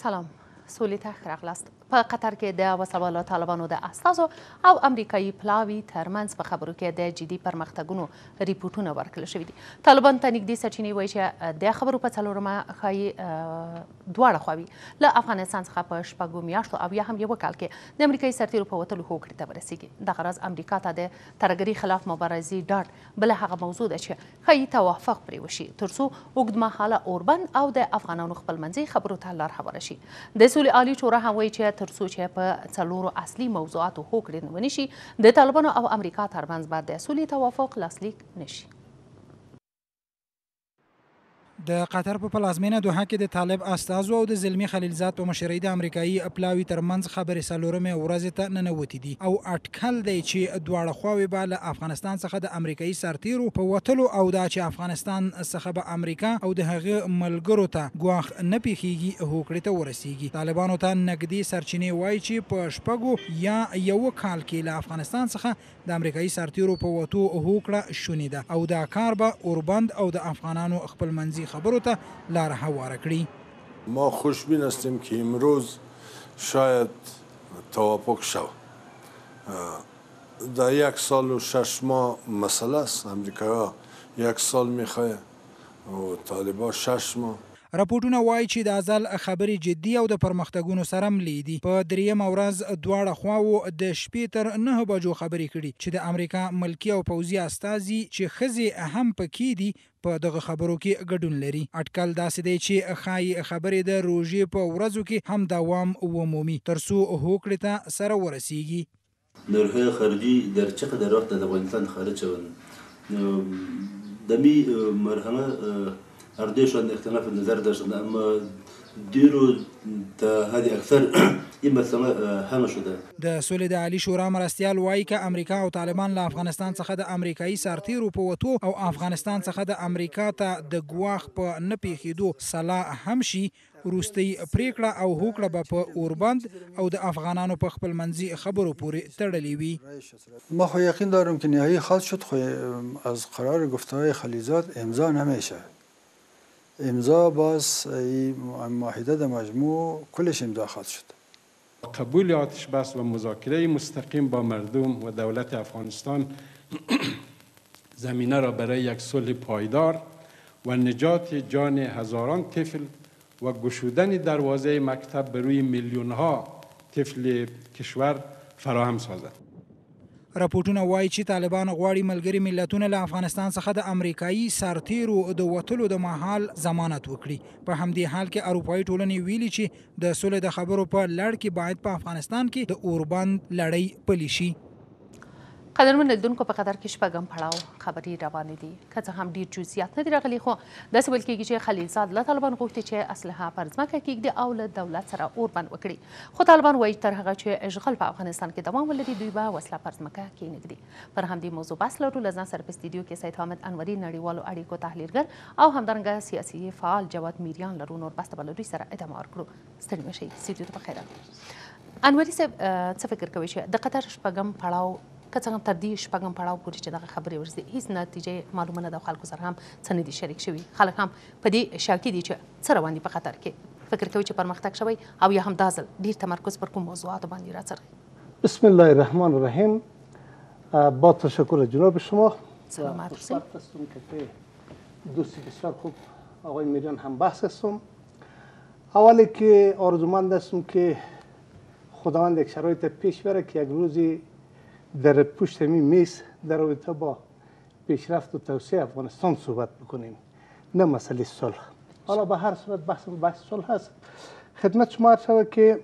سلام، سولې ته ښه راغلاست. په قطر کې د وسله طالبانو د استازو او امریکایي پلاوي ترمنځ په خبرو کې د جدي پرمختګونو ریپورټونه ورکړل شوي دي. طالبانو ته نږدې سرچینې وایي چې د خبرو په څلورمه ښایي دواړه خواوې له افغانستان څخه په شپږو میاشتو او یا هم یوه کال کې د امریکایي سرتیرو په وتلو هوکړې ته ورسیږي. دغه راز امریکا ته د ترهګرۍ خلاف مبارزې ډاډ بله هغه موضوع ده چې ښایي توافق پرې وشي تر څو اوږدمهاله اوربند او د افغانانو خپلمنځي خبرو ته لار هواره شي. د سولې عالي شورا هم وایي چې تر څو چې په څلورو اصلي موضوعاتو هوکړې نه ونشي د طالبانو او امریکا ترمنځ به د سولې توافق لاسلیک نشي. د قطر په پلازمینه دوحه کې د طالب استازو او د زلمي خلیلزاد په مشرۍ د امریکایي پلاوي ترمنځ خبرې څلورمې ورځې ته ننوتې دي او اټکل دی چې دواړه خواوې به له افغانستان څخه د امریکایي سرتیرو په وتلو او دا چې افغانستان څخه به امریکا او د هغه ملګرو ته ګواښ نه پیښیږي هوکړې ته ورسیږي. طالبانو ته نږدې سرچینې وایي چې په شپږو یا یوه کال کې له افغانستان څخه د امریکایي سرتیرو په وتو هوکړه شونې ده او دا کار به اوربند او د افغانانو خپلمنځي خبرو ته لار هواره کړي. ما خوشبین هستیم که امروز شاید توافق شود. در 1 سال و 6 ماه مسئله است. امریکا 1 سال میخواه و طالبا 6 ماه. راپورټونه وایي چې د ازل خبرې جدي او د پرمختګونو سره ملې دي. په دریمه ورځ دواړه خواوو د شپې تر 9 بجو خبرې کړي چې د امریکا ملکي او پوځي استازي چې ښځې هم پکې دي په دغه خبرو کې ګډون لري. اټکل داسې دی چې ښایي خبرې د روژې په ورځو کې هم دوام ومومي تر څو هوکړې ته سره ورسیږي. نیروهای خارجی در چه قدر وقت از افغانستان خارج شوند دمی مرحله اردوشان اختلاف نظر داشتند اما دیرو تا حد اکثر این مسئله حل شده. د سولې د عالی شورا مرستیال وایي که امریکا او طالبان له افغانستان څخه د امریکایي سرتیرو په وتو او افغانستان څخه د امریکا ته د ګواښ په نه پیښېدو سلا هم شي وروستۍ پریکړه او هوکړه به په اوربند او د افغانانو په خپلمنځي خبرو پورې تړلې وي. ما خو یقین دارم که نهایی خواهد شد خو از قرار گفته‌های خلیلزاد امضا نمیشه. امضا باز معاهده در مجموع کلش امضا خواهد شد. قبول آتش بس و مذاکره مستقیم با مردم و دولت افغانستان زمینه را برای یک صلح پایدار و نجات جان هزاران طفل و گشودن دروازه مکتب به روی میلیون ها طفل کشور فراهم سازد. راپورټونه وایي چې طالبان غواړي ملګري ملتونه له افغانستان څخه د امریکایي سرتیرو د وتلو د مهال ضمانت وکړي. په همدې حال کې اروپایی ټولنې ویلي چې د سولې د خبرو په لړ کې باید په افغانستان کې د اوربند لړۍ پلي شي. قدرمن لیدونکو په قطر کې شپږم پړاو خبرې روانې دي که څه هم ډېر جزئیات نه دي راغلي خو داسې ویل کېږي چې خلیلزاد له طالبان غوښتي چې اسلحه پر ځمکه کېږدي او له دولت سره اوربند وکړي خو طالبان وایي تر هغه چې اشغال په افغانستان کې دوام ولري دوی به وسله پر ځمکه کېنږدي. پر همدې موضوع بحث لرو. له ځان سره په استودیو کې سید حامد انوري نړیوالو اړیکو تحلیلګر او همدارنګه سیاسي فعال جواد میریان لرو. نور بحث ته به له دوی سره ادامه ورکړو. ستړي مه شئ. استودیو ته پخیر. انوري صاحب څه فکر کوئ چې د قطر شپږم پړاو که څنګه تر دې شپږم پړاو پورې چې دغه خبرې ورسېدې هېڅ نتیجې معلومه نه ده او خلکو سره هم څه نه دي شریک شوي. خلک هم په دې شاکي دي چې څه روان دي په قطر کې. فکر کوي چې پرمختګ شوی او یا هم دا ځل ډېر تمرکز پر کوم موضوعاتو باندې راڅرخي. بسم الله الرحمن الرحیم. با تشکر جناب شما. سلامت خوشبخت هستم که دوستی بسیار خوب آقای میریان هم بحث هستم. اولی که آرزومند هستم که خداوند یک شرایط پیش بره که یک روزی در پشت این میز در رابطه با پیشرفت و توسعه افغانستان صحبت بکنیم نه مسئله صلح. حالا به هر صورت بحث صلح هست. خدمت شما عرض شود که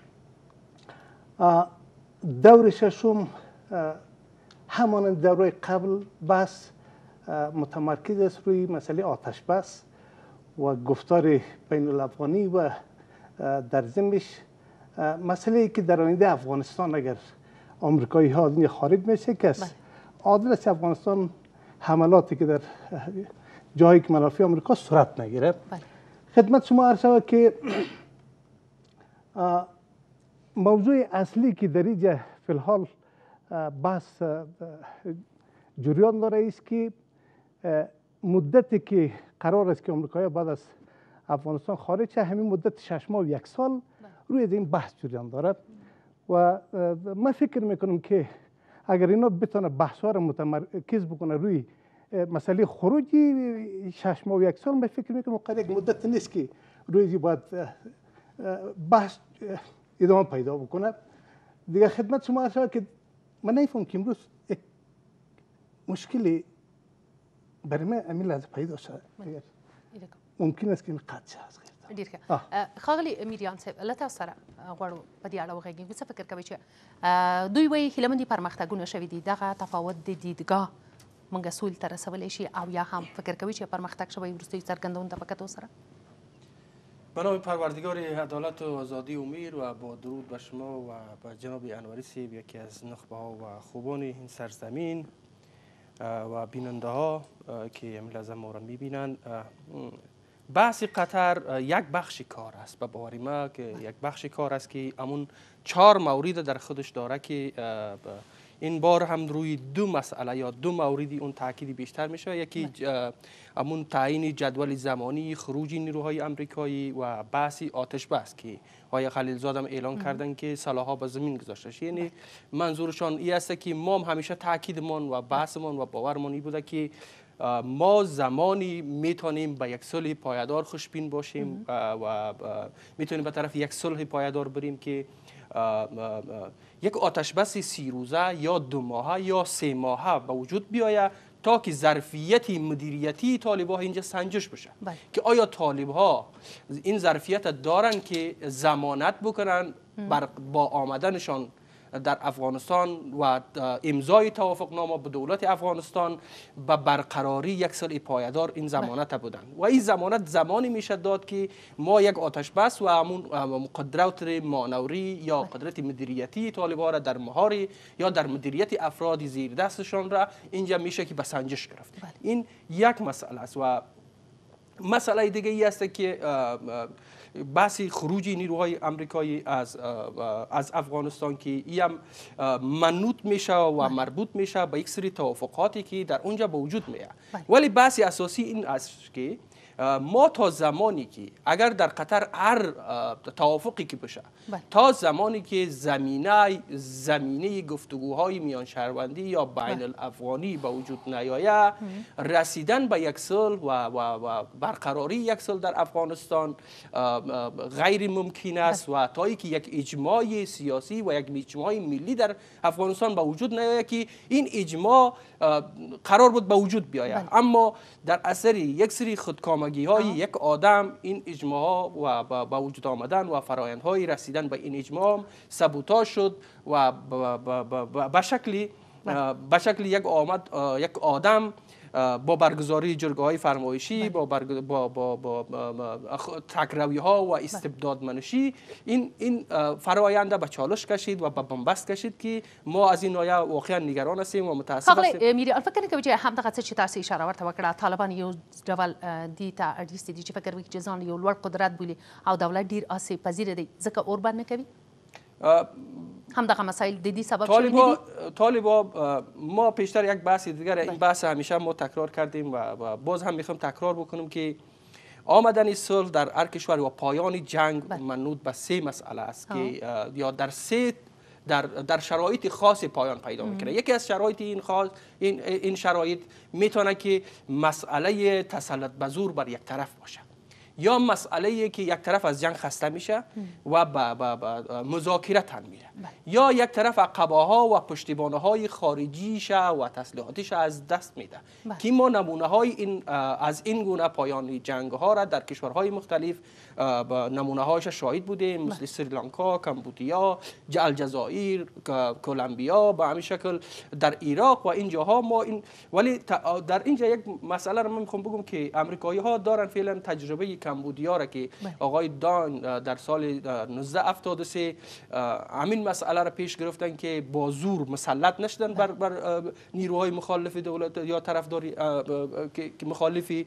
دور ششم همانند دوره قبل بحث متمرکز است روی مسئله آتش بس و گفتار بین الافغانی و در ضمنش مسئله ای که در آینده افغانستان اگر آمریکایی ها از خارج میشه که از آدرس افغانستان حملاتی که در جایی که منافع آمریکا صورت نگیره. خدمت شما عرض شود که موضوع اصلی که در اینجا فی الحال بحث جریان داره است که مدتی که قرار است که آمریکایی بعد از افغانستان خارج شد، همین مدت 6 ماه و 1 سال روی این بحث جریان دارد و من فکر میکنم که اگر اینا بتونه بحث ها را متمرکز بکنه روی مسئله خروجی 6 ماه و 1 سال، من فکر میکنم قرار یک مدت نیست که روی باید بحث ادامه پیدا بکنه. دیگه خدمت شما عرض شود که من نمیفهم که امروز یک مشکلی برای من همین لحظه پیدا شد، ممکن است که این قطع شد. ډیر ښه ښاغلي میریان صاحب له تاسو سره غواړو په دې اړه وغږیږو. څه فکر کوئ چې دوی وایي هیله مندي پرمختګونه شوي دي، دغه تفاوت د دیدګاه موږ سولې ته رسولی شي او یا هم فکر کوئ چې پرمختګ شوی وروستیو څرګندونو ته په کتو سره؟ به نام پروردگار عدالت و آزادی امیر و با درود به شما و به جناب انوری صاحب، یکی از نخبه ها و خوبان این سرزمین و بیننده ها که امروز لحظه ما را میبینند. بحث قطر یک بخش کار است، به باور ما که یک بخش کار است که همون 4 مورد در خودش داره که این بار هم روی 2 مسئله یا 2 موردی اون تاکید بیشتر میشه. یکی همون تعیین جدول زمانی خروج نیروهای آمریکایی و بحث آتش بس که آقای خلیلزاد هم اعلان کردن که سلاح‌ها به زمین گذاشته شد. یعنی منظورشان این است که ما همیشه تاکیدمان و بحثمان و باورمان این بوده که ما زمانی میتونیم به یک صلح پایدار خوشبین باشیم و میتونیم به طرف یک صلح پایدار بریم که یک آتش بس 30 روزه یا 2 ماهه یا 3 ماهه به وجود بیاید تا که ظرفیت مدیریتی طالب‌ها اینجا سنجش بشه که آیا طالب‌ها این ظرفیت دارن که ضمانت بکنن با آمدنشان در افغانستان و امضای توافقنامه به دولت افغانستان به برقراری یک صلح پایدار این ضمانت بودن و این ضمانت زمانی میشه داد که ما یک آتش بس و همون قدرت مانوری یا قدرت مدیریتی طالب‌ها را در مهار یا در مدیریت افراد زیر دستشان را اینجا میشه که به سنجش گرفت. این یک مسئله است و مسئله دیگه ای است که بحث خروج نیروهای آمریکایی از افغانستان که این منوط میشه و مربوط میشه به یک سری توافقاتی که در اونجا به وجود میاد. ولی بحث اساسی این است که ما تا زمانی که اگر در قطر هر توافقی که بشه تا زمانی که زمینه گفتگوهای میان شهروندی یا بین الافغانی به وجود نیاید، رسیدن به یک صلح و برقراری یک صلح در افغانستان غیر ممکن است و تا اینکه یک اجماع سیاسی و یک اجماع ملی در افغانستان به وجود نیاید که این اجماع قرار بود به وجود بیاید، اما در اثر یک سری خودکامگی های یک آدم این اجماع و به وجود آمدن و فرایندهای رسیدن به این اجماع سبوتاژ شد و به شکل یک آدم با برگزاری جرگه‌های فرمایشی با تکروی‌ها و استبداد منشی این فرآیند به چالش کشید و به بنبست کشید که ما از این نوعه واقعا نگران هستیم و متاسف هستیم. ښاغلی میریان فکر کوي چې همدغه څه چې تاسو اشاره ورته وکړه، طالبان یو ډول دې ته اړیستي دي چې فکر وکړي چې ځان یو لوړ قدرت بولي او دولت ډیر آسیب پذیره دی ځکه اوربند نه کوي. همدغه مسائل د دې سبب شوي دي. طالبا ما پیشتر یک بحث دیگر این بحث همیشه ما تکرار کردیم و باز هم میخوام تکرار بکنم که آمدن صلح در هر کشور و پایان جنگ منوط به 3 مسئله است که یا در شرایط خاص پایان پیدا میکنه. یکی از شرایط این شرایط میتونه که مسئله تسلط به زور بر یک طرف باشه یا مسئله که یک طرف از جنگ خسته میشه و به مذاکره تن میره یا یک طرف عقبه‌ها و پشتیبان‌های خارجیش و تسلیحاتش از دست میده که ما نمونه‌های از این گونه پایان جنگ‌ها را در کشورهای مختلف نمونه‌هایش شاهد بودیم، مثل سریلانکا، کمبودیا، الجزایر، کلمبیا، به همین شکل در عراق و این جاها ما ولی در اینجا یک مسئله رو من میخوام بگم که آمریکایی‌ها دارن فعلا تجربه کمبودیا را که آقای دان در سال 1973 همین مسئله را پیش گرفتن که با زور مسلط نشدن بر نیروهای مخالف دولت یا طرفداری که مخالفی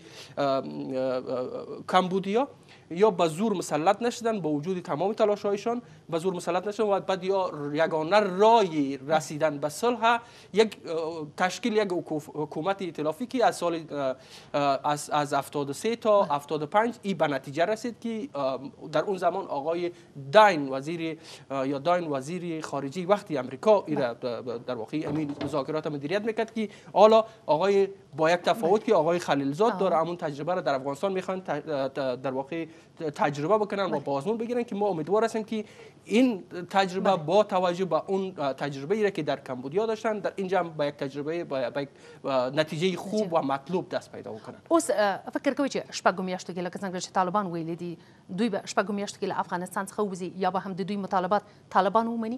کمبودیا یا به زور مسلط نشدن با وجود تمام تلاش‌هایشان به زور مسلط نشدن و بعد یا یگانه رای رسیدن به صلح تشکیل یک حکومت ائتلافی که از سال از 73 تا 75 این به نتیجه رسید که در اون زمان آقای داین وزیر خارجه وقتی امریکا در واقع امین مذاکرات مدیریت میکرد که حالا آقای با یک تفاوت که آقای خلیلزاد داره همون تجربه را در افغانستان میخوان در واقع تجربه بکنن و بازمون بگیرن که ما امیدوار هستیم که این تجربه با توجه به اون تجربه را که در کمبودیا داشتن در اینجا با یک تجربه با یک نتیجه خوب و مطلوب دست پیدا وکړي. اوس فکر کوي چې شپږ میاشتې کې لکه څنګه چې طالبان ویلي دي دوی به شپږ میاشتې کې له افغانستان څخه ووځي یا به هم د دوی مطالبات طالبان ومني؟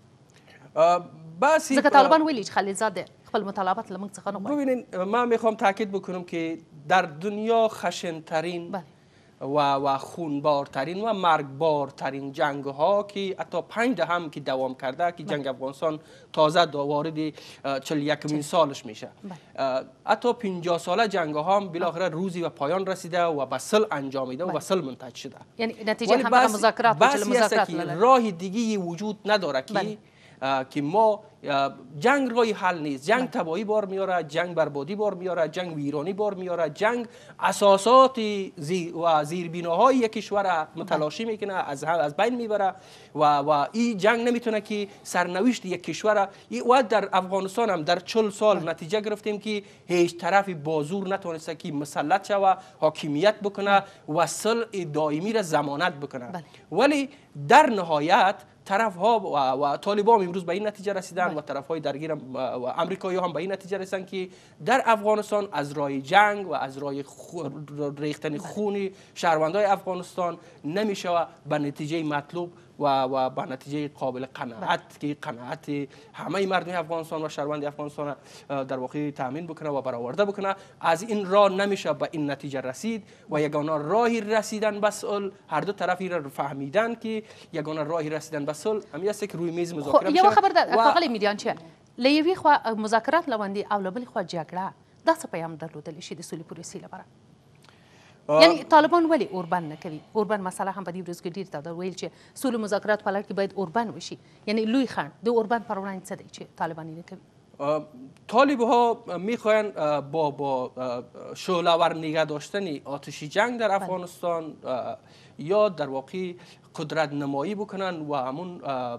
ځکه طالبان ویلي چې خلیلزاد خپل مطالبات له موږ څخه نه غواړي. ببینین ما میخوام تاکید بکنم که در دنیا خشنترین و خونبارترین و مرگبارترین جنگ ها که حتی 5 هم که دوام کرده که جنگ افغانستان تازه وارد 41مین سالش میشه، حتی 50 ساله جنگ ها هم بالاخره روزی و پایان رسیده و به صلح انجامیده و به صلح منتج شده. یعنی نتیجه همه مذاکرات راه دیگه وجود نداره که ما جنگ رای حل نیست. جنگ تباهی بار میاره، جنگ بربادی بار میاره، جنگ ویرانی بار میاره، جنگ اساسات و زیربناهای یک کشور متلاشی میکنه، از بین میبره و این جنگ نمیتونه که سرنوشت یک کشور و در افغانستان هم در 40 سال نتیجه گرفتیم که هیچ طرفی بازور نتونسته که مسلط شوه، حاکمیت بکنه و صلح دائمی را ضمانت بکنه. ولی در نهایت طرف ها و طالبان امروز به این نتیجه رسیدن و طرف های درگیر و امریکایی هم به این نتیجه رسیدن که در افغانستان از راه جنگ و از راه ریختن خون شهروندان افغانستان نمیشه و به نتیجه مطلوب و به نتیجه قابل قناعت که قناعت همه مردم افغانستان و شهروند افغانستان در واقع تامین بکنه و برآورده بکنه. از این راه نمیشه به این نتیجه رسید و یگانه راهی رسیدن به صلح، هر دو طرفی را فهمیدن که یگانه راهی رسیدن به صلح همین است که روی میز مذاکره بشه. یو خبر ده ښاغلی میډیان چې له یوې خوا مذاکرات لوندي او له بلې خوا جګړه دا څه پیغام درلودلی شي د سولې پروسې لپاره؟ یعنی طالبان ولی اوربند نه کوي؟ اوربند مسله هم په دې ورځو کې ډېر تاوده ویل چې سولې مذاکرات په لړ کې باید اوربند وشي. یعنی لوی خنډ د اوربند پر وړاندې څه دی چې طالبان یې نه کوي؟ طالب ها میخواین با شعله‌ور نگه داشتن آتش جنگ در افغانستان یا در واقع قدرت نمایی بکنن و همون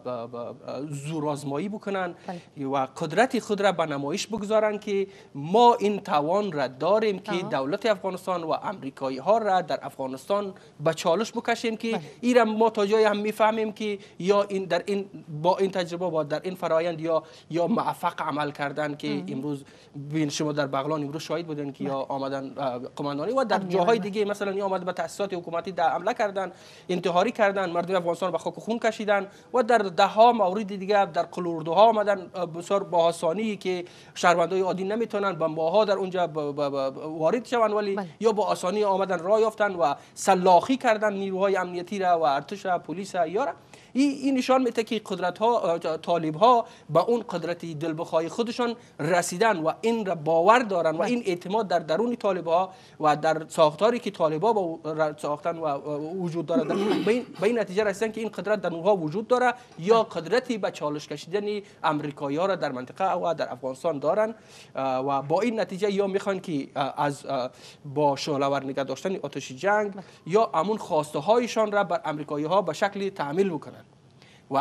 زورآزمایی بکنن و قدرت خود را به نمایش بگذارن که ما این توان را داریم که دولت افغانستان و امریکایی ها را در افغانستان به چالش بکشیم که این را ما تا جایی هم میفهمیم که یا این در این با این تجربه با در این فرایند یا موفق عمل کردن که امروز ببین شما در بغلان امروز شاهد بودن که یا آمدن قماندانی و در جاهای دیگه مثلا یا آمد به تاسیسات حکومتی حمله کردن، انتحاری کردن، مردم افغانستان به خاک و خون کشیدن و در دهها مورد دیگه در قلوردوها آمدن بسیار با آسانی که شهروندای عادی نمیتونن با ماها در اونجا وارد شوند ولی یا با آسانی آمدن راه یافتن و سلاخی کردن نیروهای امنیتی را و ارتش پلیس یارا. این نشان میده که قدرت ها طالب ها به اون قدرت دلبخواه خودشان رسیدن و این را باور دارن و این اعتماد در درون طالب ها و در ساختاری که طالب ها با ساختن و وجود داره به این نتیجه رسیدن که این قدرت در اونها وجود داره یا قدرتی به چالش کشیدن امریکایی ها را در منطقه و در افغانستان دارن و با این نتیجه یا میخوان که از با شعله‌ور نگه داشتن آتش جنگ یا همون خواسته هایشان را بر امریکایی ها به شکلی تعمیل بکنن و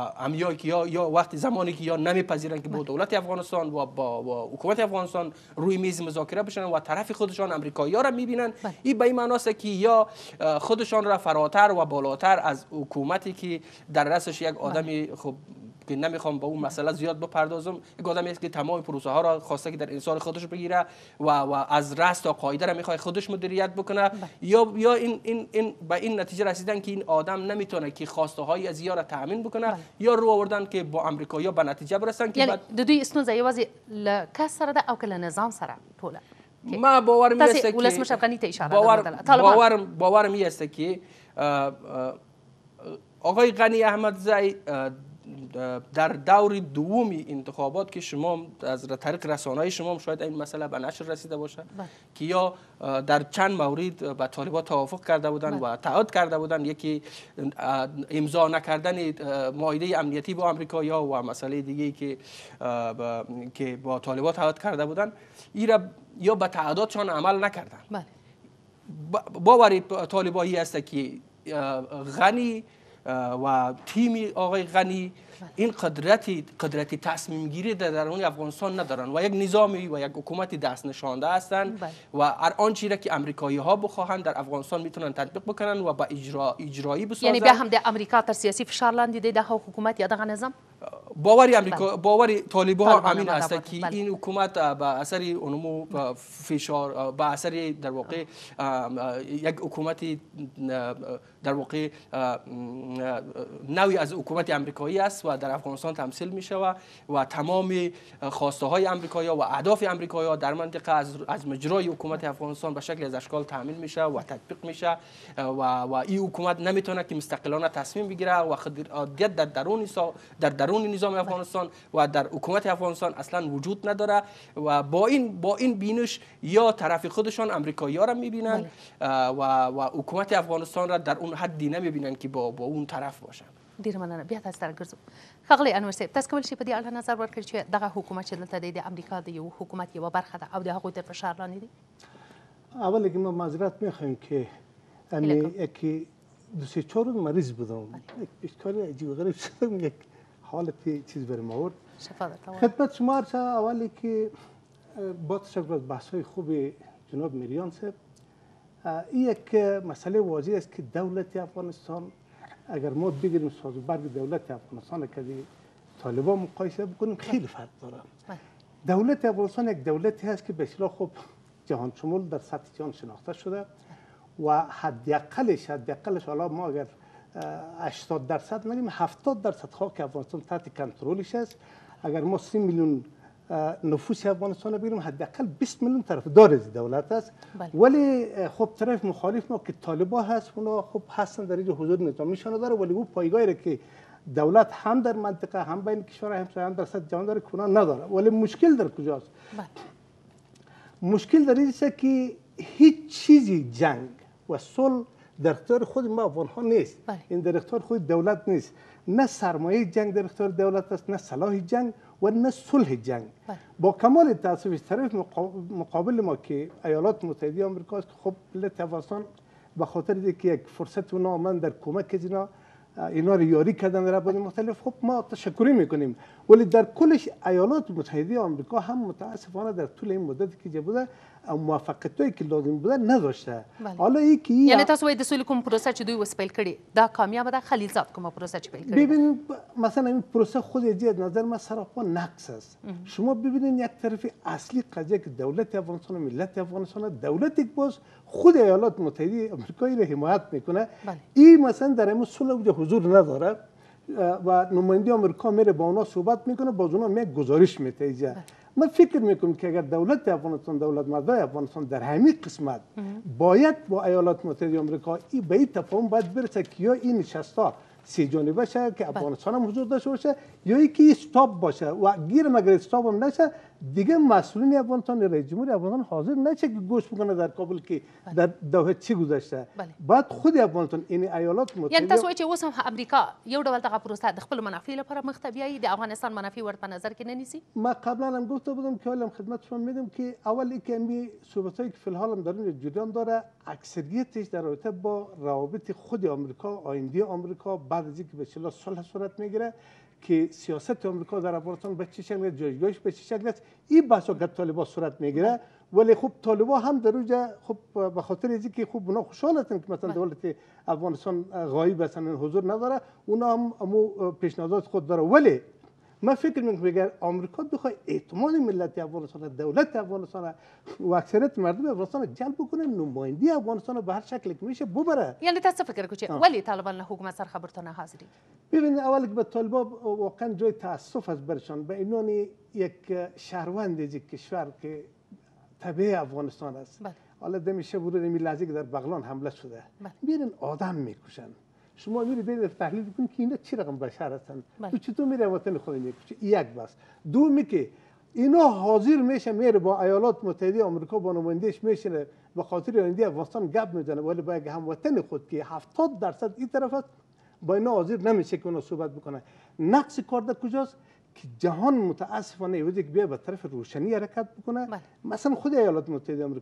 یا وقتی زمانی که یا نمیپذیرن که با دولت افغانستان و با حکومت افغانستان روی میز مذاکره بشن و طرف خودشان امریکایی‌ها را میبینن، این به این معناست که یا خودشان را فراتر و بالاتر از حکومتی که در رأسش یک آدمی خب که نمیخوام به اون مسئله زیاد بپردازم، یک آدمی است که تمام پروسه ها را خواسته که در انحصار خودش بگیره و از رأس تا قاعده را میخواد خودش مدیریت بکنه یا این به این نتیجه رسیدن که این آدم نمیتونه که خواسته های از یا را تامین بکنه یا رو آوردن که با امریکایی‌ها به نتیجه برسن که یعنی د دوی ستونزه یوازې له کس سره ده او که له نظام سره ټوله؟ ما باورم میسته ولسمشر غنی ته اشاره باورم میسته که آقای غنی احمدزی در دور دومی انتخابات که شما از طریق رسانه‌های شما شاید این مسئله به نشر رسیده باشه که یا در چند مورد با طالبان توافق کرده بودن و تعهد کرده بودن، یکی امضا نکردن معاهده امنیتی با آمریکایی‌ها و مسئله دیگه که با طالبان تعهد کرده بودن، این را یا به تعهداتشان عمل نکردن. باور طالبایی است که غنی و تیم آقای غنی این قدرت تصمیم گیری در درون افغانستان ندارن و یک نظامی و یک حکومت دست نشانده هستند و هر آنچه را که امریکایی ها بخواهند در افغانستان میتونن تطبیق بکنن و با اجرایی بسازن. یعنی به هم د امریکا تر سیاسی فشار لاندې دی د حکومت یا دغه نظام باور طالبان همین است که این حکومت به اثر اونمو فشار به اثر در واقع یک حکومت در واقع نوعی از حکومت امریکایی است و در افغانستان تمثیل می شود و تمام خواسته های امریکایی و اهداف امریکایی در منطقه از مجرای حکومت افغانستان به شکل از اشکال تامین میشه و تطبیق میشه و این حکومت نمیتونه که مستقلانه تصمیم بگیره و خودیت در درون نظام افغانستان و در حکومت افغانستان اصلا وجود نداره و با این بینش یا طرف خودشان امریکایی‌ها را میبینن و حکومت افغانستان را در اون حدی نمیبینن که با اون طرف باشن. ډیر مننه. بیا تاسو ته ګرځو. ښاغلی انور صاحب، تاسو کولی شئ په دې اړه نظر ورکړئ چې دغه حکومت چې دلته دی د امریکا د یو حکومت یوه برخه ده او د هغوی تر فشار لاندې دی؟ اول که ما معذرت میخوایم که یکی دو سه چهار روز مریض بودم، یک کار عجیب و غریب شدم، یک حالتی چیز برم آورد. شفا درته خدمت شما عرض اولی که با تشکر از بحث‌های خوب جناب میریان صاحب، این یک مسئله واضح است که دولت افغانستان اگر ما بگیریم ساز و برگ دولت افغانستان که طالبان مقایسه بکنیم خیلی فرق داره. دولت افغانستان یک دولتی هست که به اصطلاح خب جهان شمول در سطح جهان شناخته شده و حداقلش حالا ما اگر 80% نگیم 70% خاک افغانستان تحت کنترلش است. اگر ما 30 میلیون نفوس افغانستان بگیریم حداقل 20 میلیون طرفدار از دولت است. ولی خب طرف مخالف ما که طالبان هست اونا خب هستن در اینجا حضور نظامیشان داره، ولی او پایگاهی را که دولت هم در منطقه هم بین کشورهای همسایه هم در سطح جهان داره اونا نداره. ولی مشکل در کجاست؟ مشکل در این است که هیچ چیزی جنگ و صلح در اختیار خود ما افغان ها نیست. این در اختیار خود دولت نیست. نه سرمایه جنگ در اختیار دولت است، نه سلاح جنگ و نه صلح جنگ. با کمال تاسف طرف مقابل ما که ایالات متحده آمریکا است، خب ملت افغانستان به خاطر اینکه یک فرصت اونا من در کمک از اینا رو یاری کردن در ابعاد مختلف، خب ما تشکری میکنیم. ولی در کلش ایالات متحده آمریکا هم متاسفانه در طول این مدتی که بوده موفقیتایی که لازم بوده نداشته. حالا یکی یعنی تاسو وایي د سولې کوم پروسه چې دوی وسپیل کړي دا کامیابه ده؟ خلیلزاد کومه پروسه چې پیل کړې؟ ببین مثلا این پروسه خود از نظر من سراپا نقص است. شما ببینید یک طرف اصلی قضیه که دولت افغانستان و ملت افغانستان، دولت یک باز خود ایالات متحده آمریکایی را حمایت میکنه. این مثلا در این صلح اونجا حضور نداره و نماینده آمریکا میره با اونا صحبت میکنه، باز اونا میاد گزارش میده. من فکر میکنم که اگر دولت افغانستان، دولت مردای افغانستان در همین قسمت باید با ایالات متحده آمریکا به این تفاهم باید برسه که یا این نشستا سی جانبه باشه که افغانستان هم حضور داشته باشه یا اینکه استاپ باشه و گیر مگر استاپ هم نشه دیگه مسئولین افغانستان رئیس جمهور افغانستان حاضر نشه که گوش بکنه در کابل که در دوحه چی گذشته. بعد خود افغانستان این ایالات متحده یعنی تاسو وایي چې اوس هم امریکا یو ډول دغه پروسه د خپل منافع لپاره مخ ته بیایي، د افغانستان منافع ورته په نظر کې نه نیسي؟ ما قبلا هم گفته بودم که حالا خدمت شما میدم که اول اینکه این صحبتایی که فی الحال هم در اون جریان داره اکثریتش در رابطه با روابط خود آمریکا، آینده آمریکا بعد از اینکه به اصطلاح صلح صورت میگیره که سیاست آمریکا در افغانستان به چه شکل، جایگاهش به چه شکل است، این بحثا که طالبان صورت میگیره. ولی خب طالبان هم در اونجا خب به خاطر اینکه خب اونا خوشحال هستن که مثلا دولت افغانستان غایب هستن، حضور نداره، اونا هم پیشنهادات خود داره. ولی من فکر میکنم اگر آمریکا بخواد اعتماد ملت افغانستان، دولت افغانستان و اکثریت مردم افغانستان جلب بکنه، نمایندگی افغانستان به هر شکلی که میشه ببره. یعنی تاسو فکر کوئ چې ولی طالبان له حکومت سره خبرته نه حاضري؟ ببینید اول که به طالبان واقعا جای تاسف است برشان به عنوان یک شهروند یک کشور که تبع افغانستان است. حالا دمیشه بود این لحظه که در بغلان حمله شده میرن آدم میکشن. شما میری برید تحلیل بکنید که اینا چی رقم بشر هستن. تو چطور میره وطن خود میکشی؟ یک بس. دومی که اینا حاضر میشه میره با ایالات متحده آمریکا با نمایندهش میشینه به خاطر آینده افغانستان گپ میزنه، ولی با یک هموطن خود که 70% این طرف است با اینا حاضر نمیشه که اونا صحبت بکنه. نقص کار در کجاست؟ که جهان متاسفانه یه که بیا به طرف روشنی حرکت بکنه. مثلا خود ایالات متحده آمریکا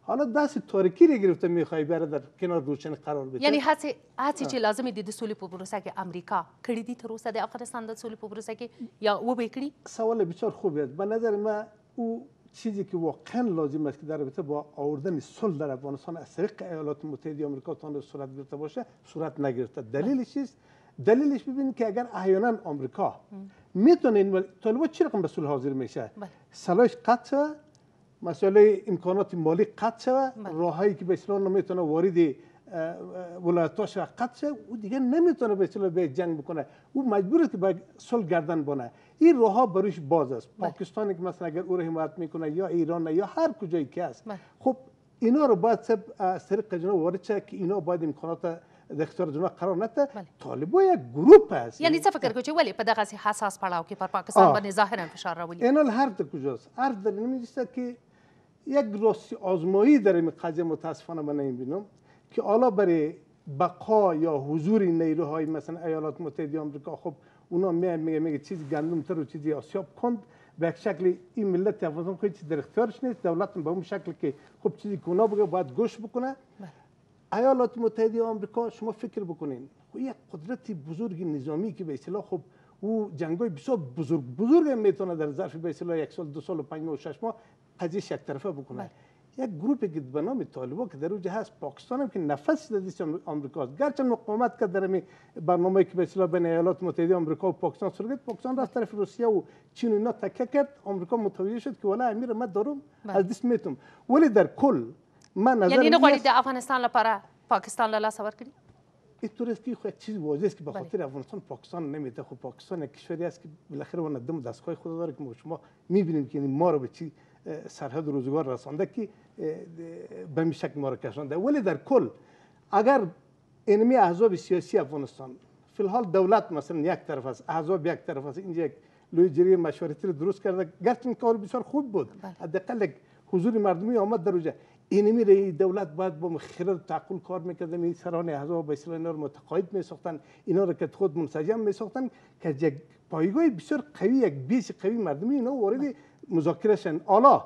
حالا دست تاریکی رو گرفته میخوای بره در کنار روشن قرار بده. یعنی هڅې چې لازمې دي د سولې په پروسه کې امریکا کړي دي تر اوسه د افغانستان د سولې په پروسه کې یا و به کړي؟ سوال بسیار خوبی است. به نظر من او چیزی که واقعا لازم است که در رابطه با آوردن صلح در افغانستان از طریق ایالات متحده آمریکا تا صورت گرفته باشه صورت نگرفته. دلیلش چیست؟ دلیلش ببینید که اگر احیانا آمریکا میتونه طالبان چه رقم به صلح حاضر میشه؟ سلاحش قطع، مسئله امکانات مالی قطع شود، راههایی که به اصطلاح نمیتونه وارد ولایتاش قطع شود، او دیگه نمیتونه به اصطلاح به جنگ بکنه، او مجبوره که به صلح گردن بانه. این راهها بروش باز است. پاکستانی که مثلا اگر او رو حمایت میکنه یا ایران یا هر کجایی که است، خب اینا رو باید از طریق جناب وارد شه که اینا باید امکانات د اختیار جناب قرار نده. طالبان یک گروپ است. یعنی څه فکر کوئ چې ولې په دغه حساس پړاو کې پر پاکستان باندې ظاهرا فشار راولي؟ اینال حرف کجاست؟ حرف در این است که یک راستی آزمایی در این قضیه متاسفانه من نمیبینم که حالا برای بقا یا حضور نیروهای مثلا ایالات متحده آمریکا، خب اونا میگه چیز گندم تر و چیزی آسیاب کند، به یک شکلی این ملت افغانستان خودی چیز در اختیارش نیست، دولت به اون شکل که خب چیزی که اونا بگه باید گوش بکنه. ایالات متحده آمریکا شما فکر بکنین یک قدرت بزرگ نظامی که به اصطلاح خب او جنگای بسیار بزرگ میتونه در ظرف به اصطلاح 1 سال 2 سال و 5 ماه و 6 ماه قضیه یک طرفه بکنه. یک گروپی که به نام طالبان که در اونجا هست، پاکستان هم که نفس دادیست آمریکاست، گرچه مقاومت کرد در برنامه‌ای که به اصطلاح بین ایالات متحده آمریکا و پاکستان صورت گرفت، پاکستان رفت طرف روسیه و چین و اینا تکیه کرد، آمریکا متوجه شد که والا امیر من دارم از دست میتم. ولی در کل من نظر یعنی نغواړي د افغانستان لپاره پاکستان له لاسه ورکړي؟ اینطور است که خو یک چیز واضح است که به خاطر افغانستان پاکستان نمیده. خب پاکستان یک کشوری است که بالاخره اون دم دستگاه خود داره که شما میبینیم که ما رو به چی سرحد روزگار رسانده که به این شکل ما رو کشانده. ولی در کل اگر اینمی احزاب سیاسی افغانستان فی الحال دولت مثلا یک طرف است، احزاب یک طرف است، اینجا یک لوی مشورتی رو درست کرده، گرچه این کار بسیار خوب بود، حداقل حضور مردمی آمد در اونجا. اینمی ری دولت باید با خرد تعقل کار میکردن، این سران احزاب به اصطلاح اینا رو متقاعد میساختن، اینا رو که خود منسجم میساختن که یک پایگاه بسیار قوی، یک بیس قوی مردمی اینا وارد مذاکره شن. حالا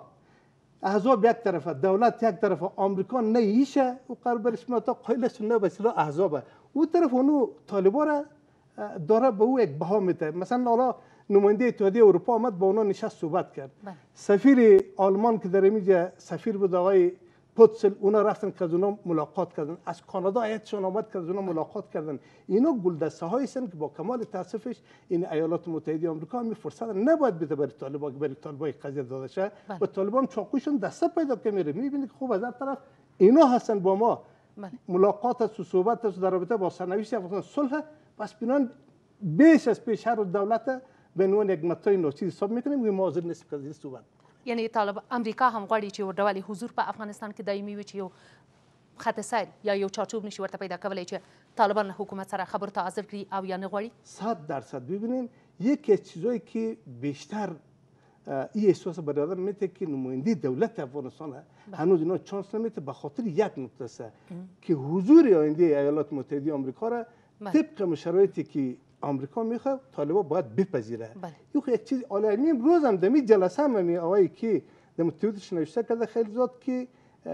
احزاب یک طرف، دولت یک طرف، آمریکا نیشه و قرار برش تا قایل سنه به اصطلاح احزاب، او طرف اونو طالبان را داره به او یک بها میده. مثلا حالا نماینده اتحادیه اروپا آمد با اونا نشست صحبت کرد، سفیر آلمان که در اینجا سفیر بود آقای پوتسل، اونا رفتن که از اونا ملاقات کردن، از کانادا هیئتشون آمد که از اونا ملاقات کردن. اینا گلدسته هایی هستند که با کمال تاسفش این ایالات متحده آمریکا می فرصت نباید بده برای طالبان قضیه داده شه و طالبان چاقوشون دسته پیدا که میره. میبینید که خوب از هر طرف اینا هستن با ما ملاقات است و صحبت است در رابطه با سرنوشت افغانستان صلح، پس بنان بیش از پیش هر دولت به عنوان یک متای ناچیز حساب میکنیم که ما حاضر نیستیم که از این صحبت. یعنی طالب امریکا هم غواړي چې ورډولي حضور په افغانستان کې دایمي وي، چې یو خط سیر یا یو چارچوب نشي ورته پیدا کولی چې طالبان له حکومت سره خبرو ته حاضر کړي او یا نه غواړي؟ 100% ببینین یکی از چیزایی که بیشتر این احساس برای آدم میده که نماینده دولت افغانستان هنوز اینا چانس نمیده به خاطر یک نکته است که حضور آینده ایالات متحده آمریکا را طبق شرایطی که آمریکا میخواد طالبان باید بپذیره. یک چیز عالمی امروز هم دمی جلسه هم آقایی که در توییتش نوشته کرده خلیلزاد که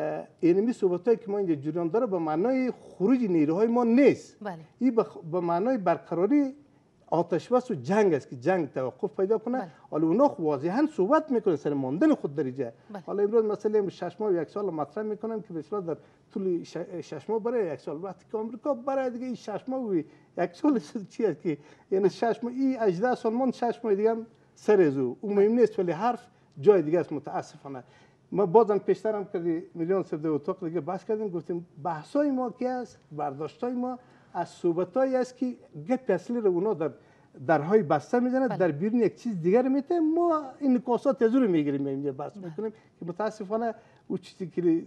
اینمی صحبتایی که ما اینجا جریان داره به معنای خروج نیروهای ما نیست، این به معنای برقراری آتش بس و جنگ است که جنگ توقف پیدا کنه. حالا اونا واضحا صحبت میکنن سر ماندن خود در اینجا. حالا امروز مسئله 6 ماه و 1 سال مطرح میکنن که به اصطلاح در طول 6 ماه برای 1 سال، وقتی که آمریکا برای دیگه این 6 ماه و 1 سال چی است که یعنی 6 ماه این 18 سال مون 6 ماه دیگه هم سر ازو اون مهم نیست، ولی حرف جای دیگه است. متاسفانه ما بازم پیشترم کردی میلیون سر دو اتاق دیگه بحث کردیم، گفتیم بحثای ما کی است، برداشتای ما از صحبتایی است که گپ اصلی رو اونا در درهای بسته میزنه، در بیرون یک چیز دیگر میته، ما این نکاسات از رو میگیریم اینجا بحث میکنیم که متاسفانه او چیزی که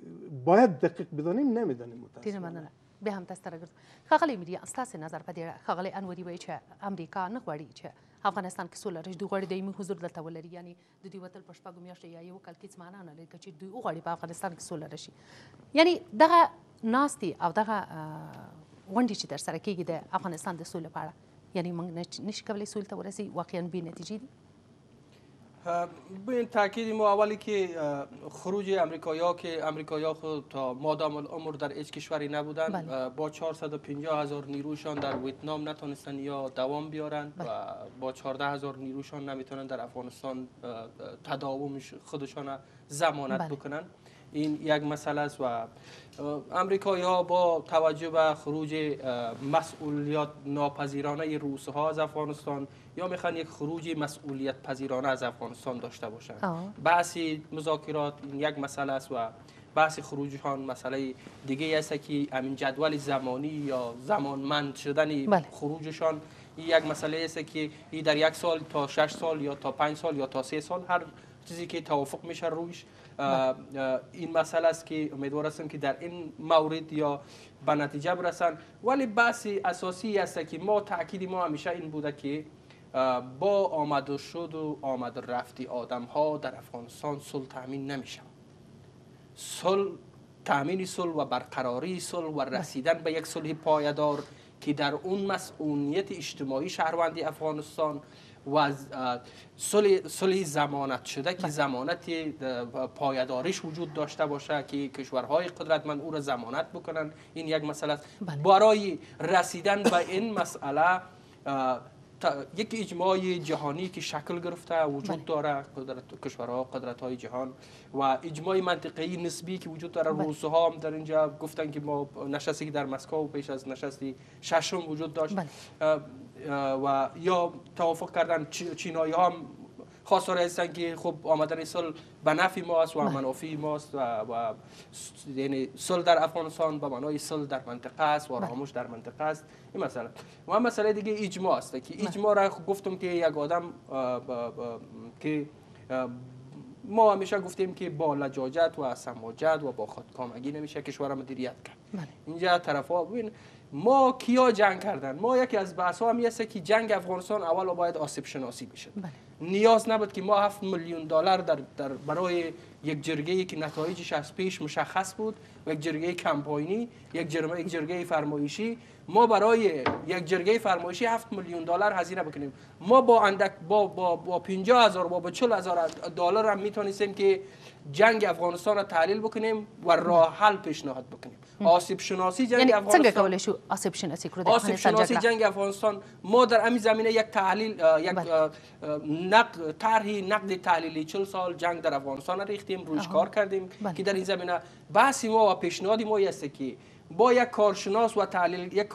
باید دقیق بدانیم نمیدانیم. متاسفانه به هم تاسو راګرځو. ښاغلی میډیا ستاسو نظر په دې ښاغلی انوري وایي چې امریکا نه غواړي چې افغانستان کې سوله راشي، دوی غواړي دایمي حضور دلته ولري، یعنی د دوی وتل په شپږو میاشتو یا یو کال کې هېڅ معنا نه لري که چې دوی وغواړي په افغانستان کې سوله راشي. یعنی دغه ناستې او دغه غونډې چې ترسره کېږي د افغانستان د سولې په اړه، یعنی موږ نشي کولی سولې ته ورسېږو، واقعا بې نتیجې دي؟ ببین تاکید ما اولی که خروج امریکایی‌ها خود تا مادام العمر در هیچ کشوری نبودن. با 450,000 نیروشان در ویتنام نتونستن یا دوام بیارن و با 14,000 نیروشان نمیتونن در افغانستان تداوم خودشان ضمانت بکنن. این یک مسئله است و امریکایی‌ها با توجه به خروج مسئولیت ناپذیرانه روس‌ها از افغانستان یا میخوان یک خروج مسئولیت پذیرانه از افغانستان داشته باشن. بحثی مذاکرات یک مسئله است و بحث خروجشان مسئله دیگه است که همین جدول زمانی یا زمانمند شدن خروجشان یک مسئله است که در یک سال تا 6 سال یا تا 5 سال یا تا 3 سال هر چیزی که توافق میشه رویش این مسئله است که امیدوار هستم که در این مورد یا به نتیجه برسن. ولی بحث اساسی است که ما تاکید ما همیشه این بوده که با آمد شد و آمد رفتی آدم ها در افغانستان صلح تامین نمیشه. تامین صلح و برقراری صلح و رسیدن به یک صلح پایدار که در اون مسئولیت اجتماعی شهروندی افغانستان و صلح ضمانت شده که ضمانت پایداریش وجود داشته باشه که کشورهای قدرتمند او را ضمانت بکنن. این یک مسئله است. برای رسیدن به این مسئله یک اجماع جهانی که شکل گرفته وجود داره، کشورها قدرت‌های جهان و اجماع منطقه‌ای نسبی که وجود داره. روس‌ها هم در اینجا گفتن که ما نشستی که در مسکو پیش از نشستی ششم وجود داشت و یا توافق کردن. چینایی‌ها هم خواستار هستن که خب آمدن صلح به نفع ماست و منافع ماست و یعنی صلح در افغانستان به معنای صلح در منطقه است و آرامش در منطقه است. این مسئله و مسئله دیگه اجماع است که اجماع را گفتم که یک آدم که ما همیشه گفتیم که با لجاجت و سماجت و با خودکامگی نمیشه کشور را مدیریت کرد. اینجا طرفا ببین ما کیا جنگ کردن. ما یکی از بحث‌ها هم هست که جنگ افغانستان اول باید آسیب شناسی بشه. نیاز نبود که ما 7 میلیون دلار در برای یک جرگه‌ای که نتایجش از پیش مشخص بود و یک جرگه کمپاینی یک جرگه فرمایشی ما برای یک جرگه فرمایشی 7 میلیون دلار هزینه بکنیم. ما با 50,000 با 40,000 دلار هم میتونیم که جنگ افغانستان را تحلیل بکنیم و راه حل پیشنهاد بکنیم. آسیب شناسی جنگ افغانستان څنګه کولای شو آسیب شناسی کړو؟ آسیب شناسی جنگ افغانستان ما در همین زمینه یک تحلیل یک نقد تحلیلی 40 سال جنگ در افغانستان ریختیم، روش کار کردیم که در این زمینه بحث ما و پیشنهاد ما است که با یک کارشناس و تحلیل یک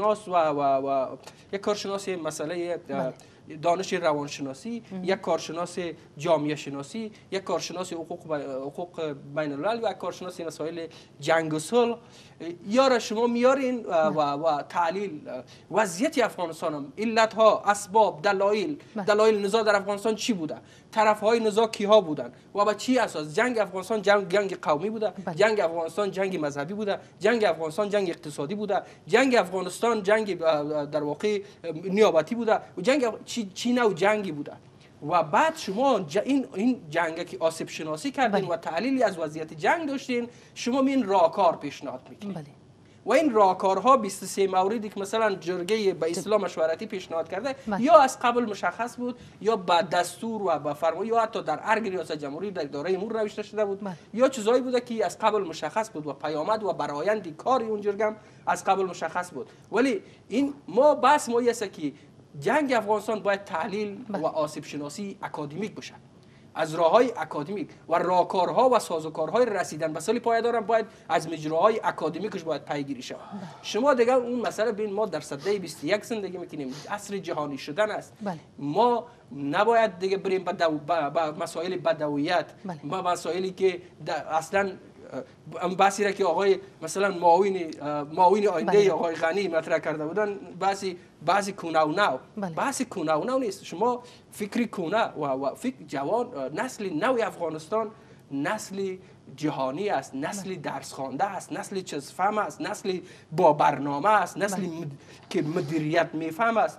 کارشناس مسئله دانش روانشناسی، یک کارشناس جامعه شناسی، یک کارشناس حقوق بین الملل و یک کارشناس مسائل جنگ و صلح یا شما میارین و تحلیل وضعیت افغانستان هم علت ها، اسباب، دلایل نزاع در افغانستان چی بوده، طرف های نزاع کیها بودن و با چی اساس جنگ افغانستان جنگ قومی بوده، جنگ افغانستان جنگ مذهبی بوده، جنگ افغانستان جنگ اقتصادی بوده، جنگ افغانستان جنگ در واقع نیابتی بوده و جنگ چی نوع جنگی بوده. و بعد شما این جنگ که آسیب شناسی کردین و تحلیلی از وضعیت جنگ داشتین، شما این راهکار پیشنهاد میکنید و این راهکارها 23 موردی که مثلا جرگه به اصلاح مشورتی پیشنهاد کرده یا از قبل مشخص بود یا با دستور و با فرمان یا حتی در ارگ ریاست جمهوری در اداره امور نوشته شده بود یا چیزایی بوده که از قبل مشخص بود و پیامد و برآیند کار اون جرگه از قبل مشخص بود. ولی این ما بحث ما است که جنگ افغانستان باید تحلیل و آسیب شناسی اکادمیک باشه، از راههای اکادمیک و راهکارها و سازوکارهای رسیدن به صلح پایدار باید از مجراهای اکادمیکش باید پیگیری شود. شما دیگه اون مسئله ببین ما در سده 21 زندگی میکنیم، عصر جهانی شدن است. ما نباید دیگه بریم به مسائل بدویت، با مسائلی که اصلا بحثی را که آقای مثلا معاون آینده آقای غنی مطرح کرده بودن بعضی کوناوناو بحث کوناوناو نیست. شما فکری کونه و فکر جوان نسل نو افغانستان نسل جهانی است، نسل درس خوانده است، نسل چیزفهم است، نسل با برنامه است، نسلی که مدیریت میفهم است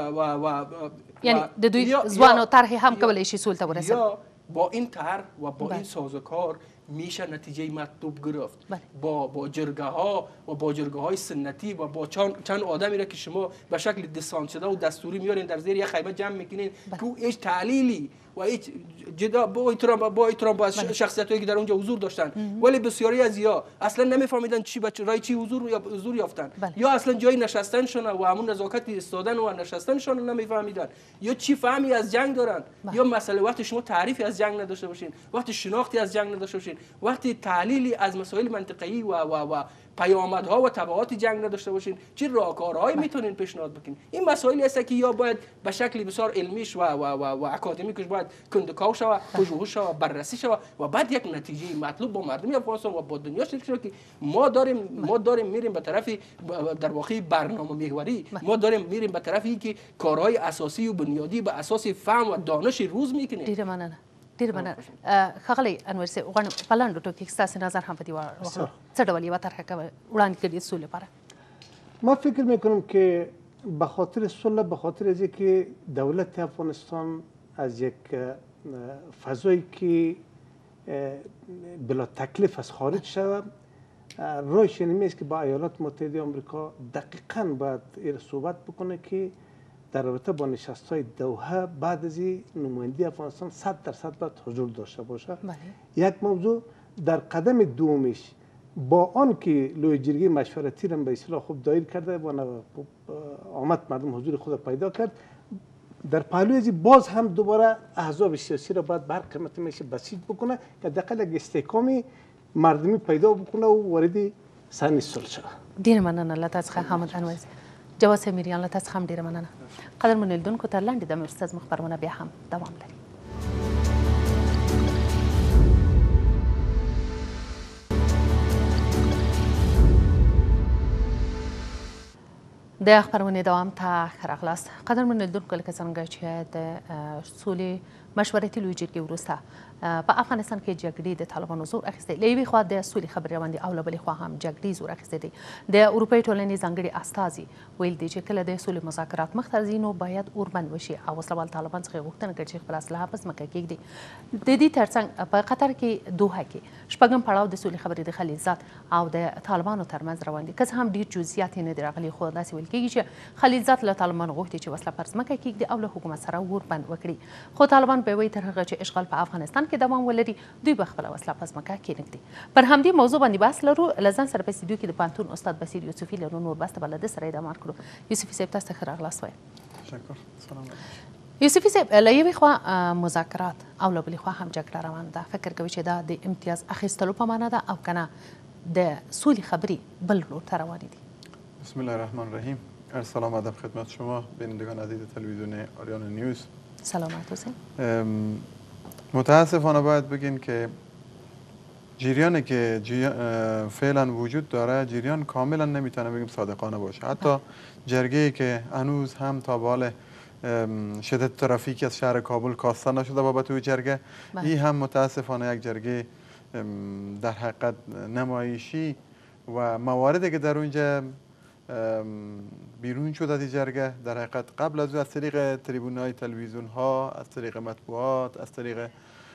یعنی د دوی ځوانو طرح هم کولای شي سولته ورسوي. یا با این طرح و با این سازوکار میشه نتیجه مطلوب گرفت. با جرگه ها و با جرگه های سنتی و با چند آدمی را که شما به شکل دسان شده و دستوری میارین در زیر یک خیمه جمع میکنین که هیچ تحلیلی و هیچ جدا با احترام با شخصیتایی که در اونجا حضور داشتن، ولی بسیاری از یا اصلا نمیفهمیدن چی رای چی حضور یافتن، یا اصلا جای نشستنشون و همون نزاکت ایستادن و نشستنشون نمیفهمیدن، یا چی فهمی از جنگ دارن، یا مسئله وقتی شما تعریفی از جنگ نداشته باشین، وقتی شناختی از جنگ نداشته باشین، وقتی تحلیلی از مسائل منطقه‌ای و پیامدها و تبعات جنگ نداشته باشین، چه راهکارهایی میتونین پیشنهاد بکنین؟ این مسائلی است که یا باید به شکل بسیار علمیش و اکادمیکش باید کندکاو شود، پژوهش شود، بررسی شود و بعد یک نتیجه مطلوب با مردم افغانستان و با دنیا شکل شود که ما داریم میریم به طرف در واقع برنامه محوری، ما داریم میریم به طرفی که کارهای اساسی و بنیادی به اساس فهم و دانش روز میکنه. ډیره مننه. ښاغلی انور صاحب غواړم په لنډو ټکو کې ستاسې نظر هم په دې واخلو. څه ډول یوه طرحه وړاندې کړې سولې لپاره؟ ما فکر میکنم که به خاطر صلح، به خاطر از اینکه دولت افغانستان از یک فضایی که بلا تکلیف از خارج شود، راهش اینمی است که با ایالات متحده آمریکا دقیقاً باید این صحبت بکنه که در رابطه با نشست‌های دوحه بعد از این نمایندگی افغانستان 100% باید حضور داشته باشه. یک موضوع. در قدم دومش با آن که لوی جرگه مشورتی را به اصطلاح خوب دایر کرده و آمد مردم حضور خود پیدا کرد، در پهلوی از باز هم دوباره احزاب سیاسی را باید بر قیمت میشه بسیج بکنه که دقیقاً یک استحکام مردمی پیدا بکنه و وارد صحنه صلح شود. ډیر مننه له تاسو څخه حامد انور صاحب. جواد صاحب میریان له تاسو هم ډیره مننه. قدرمنو لیدونکو تر لنډې دمې وروسته زموږ خپرونه بیا هم دوام لري. د خپرونې دوام ته ښه راغلاست. قدرمنو لیدونکو لکه څنګه چې د سولې مشورتي لویې جرګې وروسته په افغانستان کې جګړې د طالبانو زور اخیستی، له یوې خوا د سولې خبرې روان دي او له بلې خوا هم جګړې زور اخیستی دی. د اروپایی ټولنې ځانګړي استازي ویل دي چې کله د سولې مذاکرات مخ ته ځي نو باید اوربند وشي او وسلوال طالبان څخه یې غوښتنه کړې چې خپل اسلحه په ځمکه کېږدي. د دې ترڅنګ په قطر کې دوحه کې شپږم پړاو د سولې خبرې د خلیلزاد او د طالبانو ترمنځ روان دي. که څه هم ډېر جزئیات یې نه دي راغلي، خو داسې ویل کېږي چې خلیلزاد له طالبانو غوښتي چې وسله پر ځمکه کېږدي او له حکومت سره اوربند وکړي، خو طالبان به وایي تر هغه چې اشغال په افغانستان کې دوام ولري دوی به خپله وسله په ځمکه کېنږدي. پر همدې موضوع باندې بحث لرو. له ځان سره په استودیو کې د پوهنتون استاد بصیر یوسفي لرو. نور بحث ته به له ده سره ادامه ورکړو. یوسفي صاحب تاسو ته ښه راغلاست وایم. یوسفي صاحب، له یوې خوا مذاکرات او له بلې خوا هم جګړه روانه ده. فکر کوي چې دا د امتیاز اخیستلو په معنا ده او که نه د سولې خبرې بل لور ته روانې دي؟ بسم الله الرحمن الرحیم. عرض سلام ادب خدمت شما بینندگان عزیز تلویزیون آریانا نیوز. سلامت حسین. متاسفانه باید بگین که جریانی که فعلا وجود داره جریان کاملا نمیتونه بگیم صادقانه باشه. حتی جرگه‌ای که هنوز هم تا بال شدت ترافیک از شهر کابل کاسته نشده بابت او جرگه، این هم متاسفانه یک جرگه در حقیقت نمایشی و مواردی که در اونجا بیرون شد از این جرگه در حقیقت قبل از طریق تریبون‌های تلویزیون ها، از طریق مطبوعات، از طریق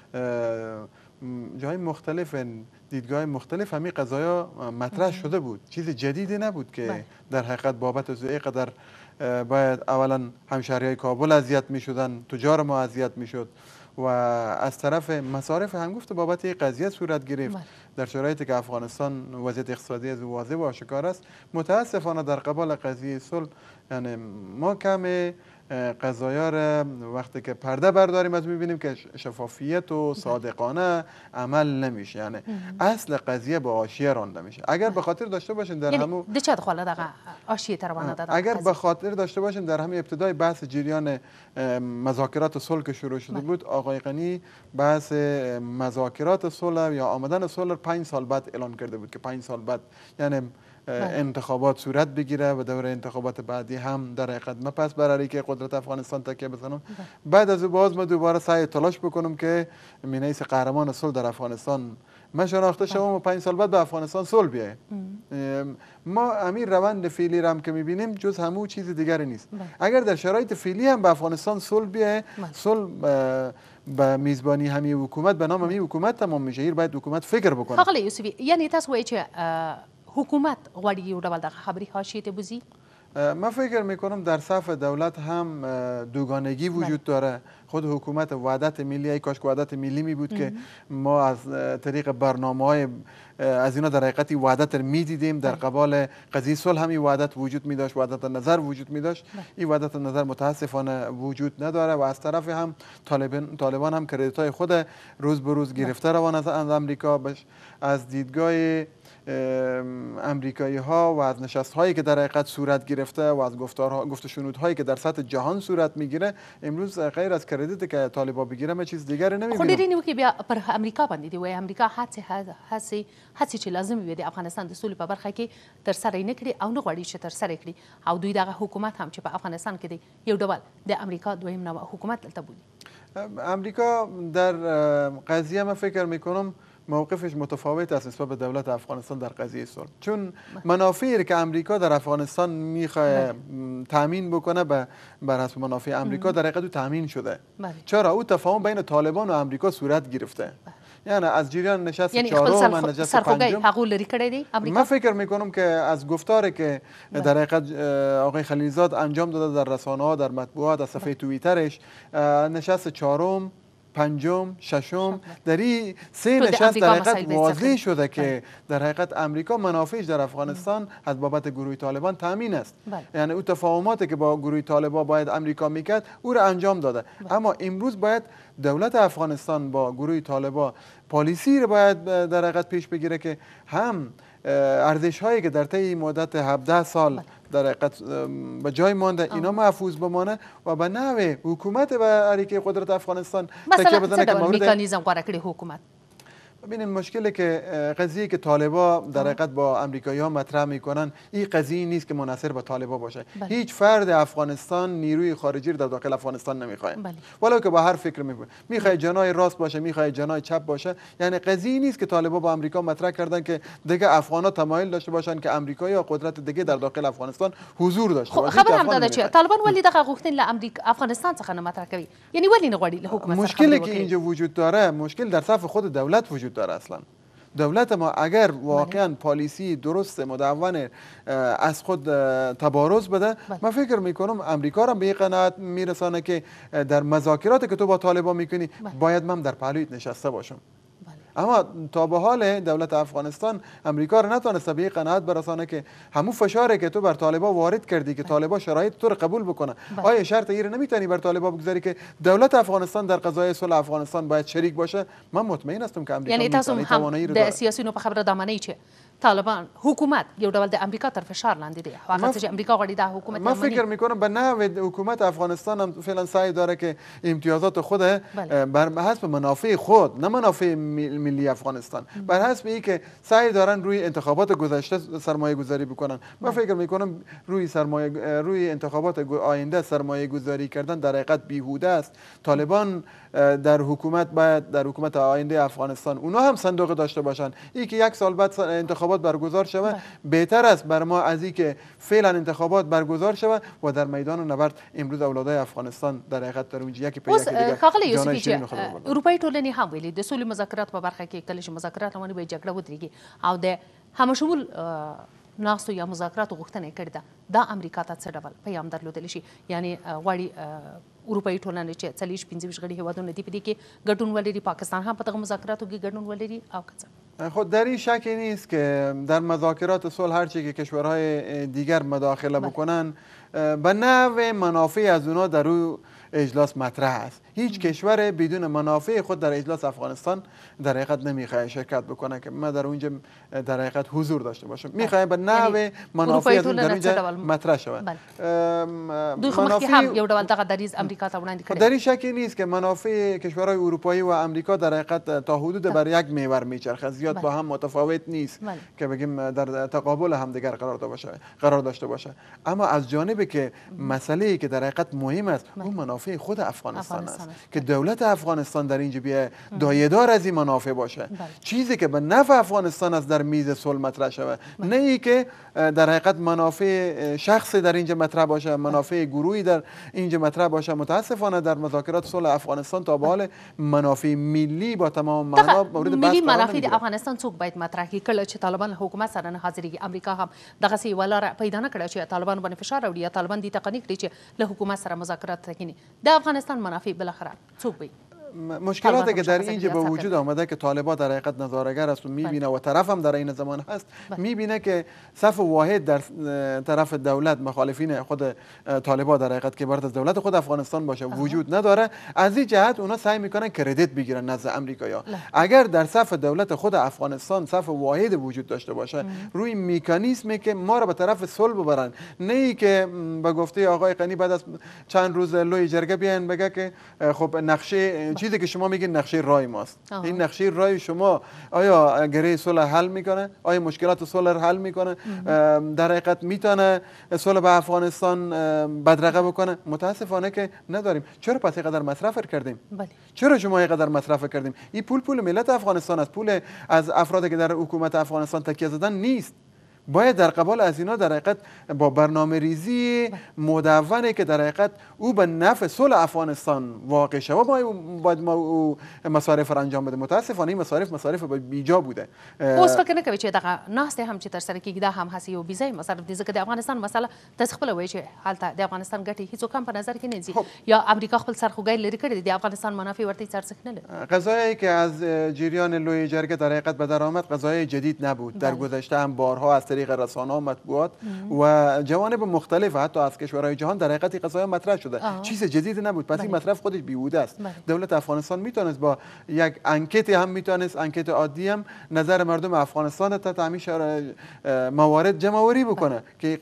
جای مختلف، دیدگاه مختلف همین قضایا مطرح شده بود. چیز جدیدی نبود که در حقیقت بابت از اینقدر باید اولا همشهریای کابل اذیت می‌شدن، تجار ما اذیت می‌شد و از طرف مصارف هم گفت بابت این قضیه صورت گرفت در شرایطی که افغانستان وضعیت اقتصادی از واضح و آشکار است. متاسفانه در قبال قضیه صلح یعنی ما کم قضایا را وقتی که پرده برداریم از میبینیم که شفافیت و صادقانه عمل نمیشه. یعنی اصل قضیه به حاشیه رانده میشه. اگر به خاطر داشته باشیم در همو اگر به خاطر داشته باشیم در همه ابتدای بحث جریان مذاکرات صلح که شروع شده بود، آقای غنی بحث مذاکرات صلح یا آمدن صلح 5 سال بعد اعلان کرده بود که 5 سال بعد یعنی انتخابات صورت بگیره و دور انتخابات بعدی هم در حقیقت ما پس برای که قدرت افغانستان تکیه بزنم. بعد از باز ما دوباره سعی تلاش بکنم که مینیس قهرمان صلح در افغانستان من شناخته شوم و 5 سال بعد به افغانستان صلح بیایه. ما همین روند فعلی را هم که میبینیم جز همون چیز دیگری نیست. اگر در شرایط فعلی هم به افغانستان صلح بیایه، صلح به میزبانی همین حکومت به نام همین حکومت تمام میشه. این باید حکومت فکر بکنه. خلیل یوسفی، یعنی تاسو وایي چې حکومت غواړي یو ډول دغه خبرې حاشیې ته بوځي؟ من فکر میکنم در صف دولت هم دوگانگی وجود داره. خود حکومت وحدت ملی، ای کاش وحدت ملی می بود که ما از طریق برنامه‌های از اینا در حقیقت وحدت می دیدیم. در قبال قضیه صلح هم وحدت وجود می داشت، وحدت نظر وجود می داشت. این وحدت نظر متاسفانه وجود نداره و از طرف هم طالبان هم کردیت‌های خود روز به روز گرفته روان از امریکا. از دیدگاه امریکایی ها و از نشست هایی که در حقیقت صورت گرفته و از گفت و شنود هایی که در سطح جهان صورت میگیره، امروز غیر از کردیت که طالبان بگیره ما چیز دیگری نمیبینم. خو ډیرې نیوکې بیا پر امریکا باندې دی، وایي امریکا هڅې چې لازم وي د افغانستان د سولې په برخه کې ترسره یې نه کړي او نه غواړي چې ترسره کړي، او دوی دغه حکومت هم چې په افغانستان کې دی یو ډول د امریکا دویم نوع حکومت دلته بولي. امریکا در قضیه من فکر میکنم موقفش متفاوت است نسبت به دولت افغانستان در قضیه صلح، چون منافعی که امریکا در افغانستان میخواد تامین بکنه بر حسب منافع امریکا در حقیقت تامین شده. چرا؟ او تفاهم بین طالبان و امریکا صورت گرفته. یعنی از جریان نشست چهارم و نشست پنجم من فکر میکنم که از گفتاری که در حقیقت آقای خلیلزاد انجام داده در رسانه ها، در مطبوعات، از صفحه توییترش، نشست چهارم، پنجم، ششم، در این سه نشست در حقیقت واضح شده که در حقیقت امریکا منافعش در افغانستان از بابت گروه طالبان تامین است. یعنی او تفاهماتی که با گروه طالبان باید امریکا میکرد او را انجام داده. اما امروز باید دولت افغانستان با گروه طالبان پالیسی را باید در حقیقت پیش بگیره که هم ارزش هایی که در طی مدت 17 سال در حقیقت به جای مانده اینا محفوظ بمانه و به نحو حکومت و اریکه قدرت افغانستان تکیه بزنه که مورد میکانیزم غوره کړي حکومت. ببینید مشکلی که قضیه که طالبا در حقیقت با امریکایی ها مطرح میکنن این قضیه نیست که منحصر به طالبا باشه. هیچ فرد افغانستان نیروی خارجی رو در داخل افغانستان نمیخواد، ولو که با هر فکر میخواد جناح راست باشه، میخواد جناح چپ باشه. یعنی قضیه نیست که طالبا با امریکا مطرح کردن که دیگه افغانا تمایل داشته باشن که امریکایی یا قدرت دیگه در داخل افغانستان حضور داشته باشه. خبر هم داده چې طالبان ولی دغه غوښتنې له امریکا افغانستان څخه نه مطرح کوي، یعنی ولی نه غواړي له حکومت سره. مشکلی که اینجا وجود داره، مشکل در صف خود دولت وجود داره. اصلا دولت ما اگر واقعا پالیسی درست مدون از خود تبارز بده، من فکر میکنم امریکا را به این قناعت میرسانه که در مذاکراتی که تو با طالبان میکنی باید من در پهلویت نشسته باشم. اما تا به حال دولت افغانستان امریکا را نتونسته به این قناعت برسانه که همون فشاری که تو بر طالبان وارد کردی که طالبان شرایط تو رو قبول بکنه، آیا شرط این رو نمیتونی بر طالبان بگذاری که دولت افغانستان در قضای صلح افغانستان باید شریک باشه؟ من مطمئن هستم که امریکا یعنی تاسو هم د سیاسيونو په خبره دامنې چې طالبان حکومت یو ډول د امریکا تر فشار لاندې دی، هغه چې امریکا غواړي دا حکومت من فکر میکنم به نحو حکومت افغانستان هم فعلا سعی داره که امتیازات خود بر حسب منافع خود، نه منافع ملی افغانستان، بر حسب این که سعی دارن روی انتخابات گذشته سرمایه گذاری بکنن. من فکر میکنم روی انتخابات آینده سرمایه گذاری کردن در حقیقت بیهوده است. طالبان در حکومت باید در حکومت آینده افغانستان اونا هم صندوق داشته باشن. این که یک سال بعد انتخابات برگزار شود بهتر است بر ما از این که فعلا انتخابات برگزار شود و در میدان نبرد امروز اولادای افغانستان در حقیقت در اونجا یکی په یکی دیگه ښاغلی یوسفي چې اروپایی ټولنې هم ویلي د سولې مذاکرات په برخه کې کله چې مذاکرات روانې وي جګړه ودرېږي او د همشمول ناستو یا مذاکراتو غوښتنه کړې ده، دا امریکا ته څه ډول پیغام درلودلی شي؟ یعنی غواړي اروپایی ټولنه چې 40-45 غړي هیوادونه دي په دې کې ګډون ولري، پاکستان هم په دغه مذاکراتو کې ګډون ولري او که خود در این شکی نیست که در مذاکرات صلح هرچی که کشورهای دیگر مداخله بکنن به نحو منافع از اونا در او اجلاس مطرح است. هیچ کشور بدون منافع خود در اجلاس افغانستان در حقیقت نمیخواد شرکت بکنه که ما در اونجا در حقیقت حضور داشته باشم. میخواد به نحو منافع از در اونجا مطرح شود. دوی خو مخکې هم یو ډول دغه دریځ امریکا ته وړاندې کړی. در این شکی نیست که منافع کشورهای اروپایی و امریکا در حقیقت تا حدود بر یک محور میچرخه، زیاد با هم متفاوت نیست که بگیم در تقابل همدیگر قرار داشته باشه. اما از جانبی که مسئله‌ای که در حقیقت مهم است اون منافع خود افغانستان است. است که دولت افغانستان در اینجا بیه دایه‌دار از این منافع باشه. چیزی که به نفع افغانستان است در میز صلح مطرح شود، نه ای که در حقیقت منافع شخصی در اینجا مطرح باشه، منافع گروهی در اینجا مطرح باشه. متاسفانه در مذاکرات صلح افغانستان تا به حال منافع ملی با تمام معنا مورد بحث قرار منافع د افغانستان څوک باید مطرح کړي؟ کله چې طالبان حکومت سره نه حاضرېږي، امریکا هم دغسې یوه لاره پیدا نه کړه چې طالبان باندې فشار راوړي یا طالبان دې تقنع کړي چې له حکومت سره مذاکرات وکړي. د افغانستان منافع بالاخره څوک وي؟ مشکلاتی که در اینجا به وجود آمده که طالبان در حقیقت نظاره‌گر است و میبینه و طرف هم در این زمان هست، میبینه که صف واحد در طرف دولت مخالفین خود طالبان در حقیقت که باید از دولت خود افغانستان باشه وجود نداره. از این جهت اونا سعی میکنن کردیت بگیرن نزد امریکایی‌ها. اگر در صف دولت خود افغانستان صف واحد وجود داشته باشه، روی مکانیزمی که ما را به طرف صلح ببرن، نه ای که به گفته آقای غنی بعد از چند روز لوی جرگه بیان بگه که خب نقشه چیزی که شما میگین نقشه رای ماست. این نقشه رای شما آیا گره صلح حل میکنه؟ آیا مشکلات صلح حل میکنه؟ در حقیقت میتونه صلح به افغانستان بدرقه بکنه؟ متاسفانه که نداریم. چرا پس اینقدر مصرف کردیم؟ چرا شما اینقدر مصرف کردیم؟ این پول ملت افغانستان است، پول از افرادی که در حکومت افغانستان تکیه زدن نیست. باید در قبال از اینا در حقیقت با برنامه ریزی مدونه که در حقیقت او به نفع صلح افغانستان واقع شود باید ما او مصارف را انجام بده. متاسفانه این مصارف بیجا بوده. اوس فکر نه کوي چې دغه ناستې هم چې ترسره کېږي دا هم هسې یو بیځایي مصرف دي، ځکه د افغانستان مسله تاسو خپله وایي چې هلته د افغانستان ګټې هېڅوک هم په نظر کې نه ځي یا امریکا خپل سرخوږی لرې کړی دی، د افغانستان منافع ورته هېڅ ارزښت نه لري. قضایایی که از جریان لوی جرگه در حقیقت به در آمد قضایای جدید نبود. در گذشته هم بارها از طریق رسانه‌ها، مطبوعات و جوانب مختلف حتی از کشورهای جهان در حقیقت قضایا مطرح شده. چیز جدید نبود. پس این مطلب خودش بیهوده است. دولت افغانستان میتونست با یک انکت هم میتونست انکت عادی هم نظر مردم افغانستان تا تعمیم موارد جمع‌آوری بکنه که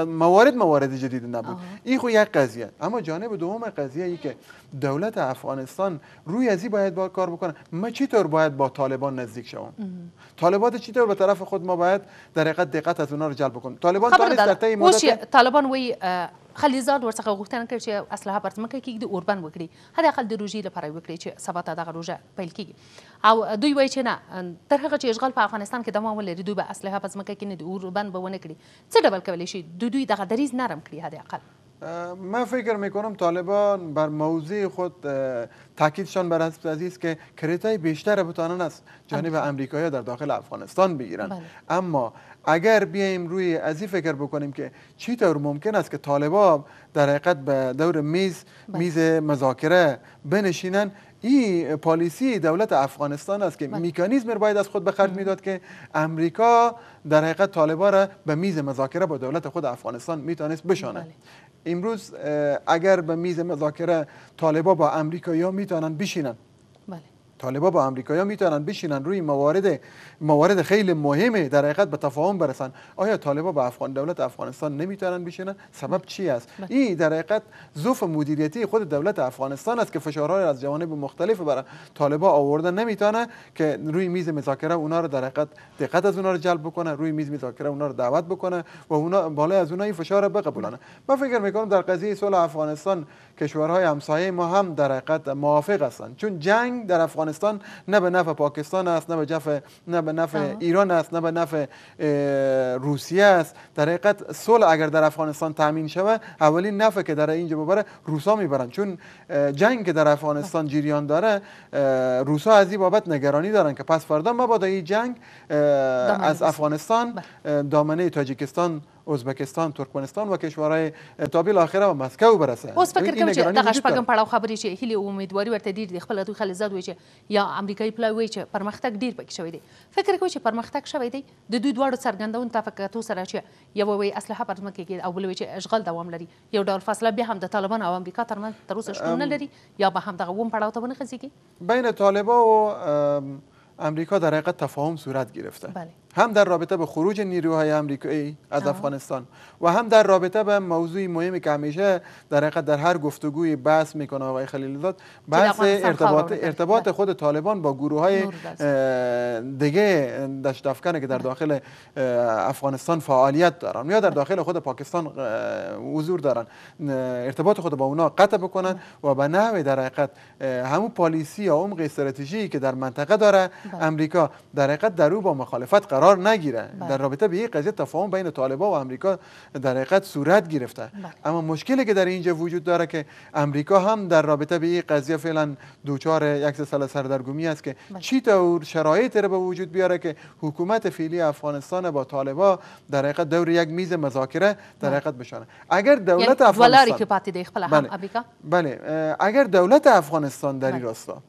موارد جدید نبود. این خو یک قضیه. اما جانب دوم قضیه ای که دولت افغانستان روی ازی باید کار بکنه. ما چطور باید با طالبان نزدیک شوم؟ طالبان چطور به طرف خود ما باید در حقیقت دقت از اونها رو جلب بکنیم؟ طالبان در طی مدت طالبان وی خلیلزاد ورڅخه غوښتنه کړې چې اسلحه پر ځمکه کېږدي، اوربند وکړي، حداقل د روژې لپاره وکړي چې سبا ته دغه روژه پیل کېږي. او دوی وایي چې نه، تر هغه چې اشغال په افغانستان کې دوام ولري دوی به اسلحه په ځمکه کې نه دي، اوربند به ونه کړي. څه ډول کولی شي دوی دغه دریځ نرم کړي حداقل؟ من فکر میکنم طالبان بر موضع خود تاکیدشان بر اساس است که کریتای بیشتر بتوانند از جانب امریکایی در داخل افغانستان بگیرند. اما اگر بیایم روی ازی فکر بکنیم که چطور ممکن است که طالبان در حقیقت به دور میز مذاکره بنشینند، این پالیسی دولت افغانستان است که مکانیزم باید از خود به خرج میداد که امریکا در حقیقت طالبان را به میز مذاکره با دولت خود افغانستان میتونست بشانه. امروز اگر به میز مذاکره طالبان با امریکایی‌ها میتونن بشینن، طالبان با امریکایی‌ها میتونن بشینن روی موارد خیلی مهمه در حقیقت به تفاهم برسن. آیا طالبان با دولت افغانستان نمیتونن بشینن؟ سبب چی است؟ این در حقیقت ضعف مدیریتی خود دولت افغانستان است که فشارهای از جوانب مختلف بر طالبان آورده نمیتونه که روی میز مذاکره اونا رو در حقیقت دقت از اونا رو جلب بکنه، روی میز مذاکره اونا رو دعوت بکنه و اونا بالای از اونها این فشار رو بقبولانه. من فکر میکنم در قضیه صلح افغانستان کشورهای همسایه ما هم در حقیقت موافق هستند، چون جنگ در افغانستان نه به نفع پاکستان است، نه به نفع ایران است، نه به نفع روسیه است. در حقیقت صلح اگر در افغانستان تامین شود، اولین نفع که در اینجا ببره روسا میبرن، چون جنگ که در افغانستان جریان داره روسا از این بابت نگرانی دارن که پس فردا مبادا این جنگ از افغانستان دامنه تاجیکستان، ازبکستان، ترکمنستان و کشورهای تا بالاخره و مسکو برسه. اوس فکر کوم چې دغه شپږم پړاو خبرې چې هیلې او امیدواري ورته ډېر دي، خپل دوی خلیلزاد وایي چې یا امریکایي پلاوی وایي چې پرمختګ ډېر پکې شوی دی. فکر کوي چې پرمختګ شوی دی د دوی دواړو څرګندونو ته په کتو سره چې یوه وایي اسلحه پر ځمکه کېږي او بل وایي چې اشغال دوام لري، یو ډول فاصله بیا هم د طالبان او امریکا ترمنځ تر اوسه شتون نه لري یا به هم دغه اووم پړاو ته ونه خزیږي؟ بین طالبان و امریکا در حقیقت تفاهم صورت گرفته. بله. هم در رابطه به خروج نیروهای آمریکایی از افغانستان و هم در رابطه به موضوع مهمی که همیشه در حقیقت در هر گفتگوی بحث میکنه آقای خلیلزاد، بحث ارتباط خود طالبان با گروه‌های دیگه دشت افکنه که در داخل افغانستان فعالیت دارن یا در داخل خود پاکستان حضور دارن، ارتباط خود با اونا قطع بکنن و به نحوی در حقیقت همون پالیسی یا عمق استراتژی که در منطقه داره امریکا در حقیقت در او با مخالفت قرار نگیره. در رابطه به این قضیه تفاهم بین طالبان و امریکا در حقیقت صورت گرفته. اما مشکلی که در اینجا وجود داره که امریکا هم در رابطه به این قضیه فعلا دوچار یک سلسله سردرگمی است که چی طور شرایط رو به وجود بیاره که حکومت فعلی افغانستان با طالبان در حقیقت دور یک میز مذاکره در حقیقت بشانه. اگر دولت اگر دولت افغانستان در این راستا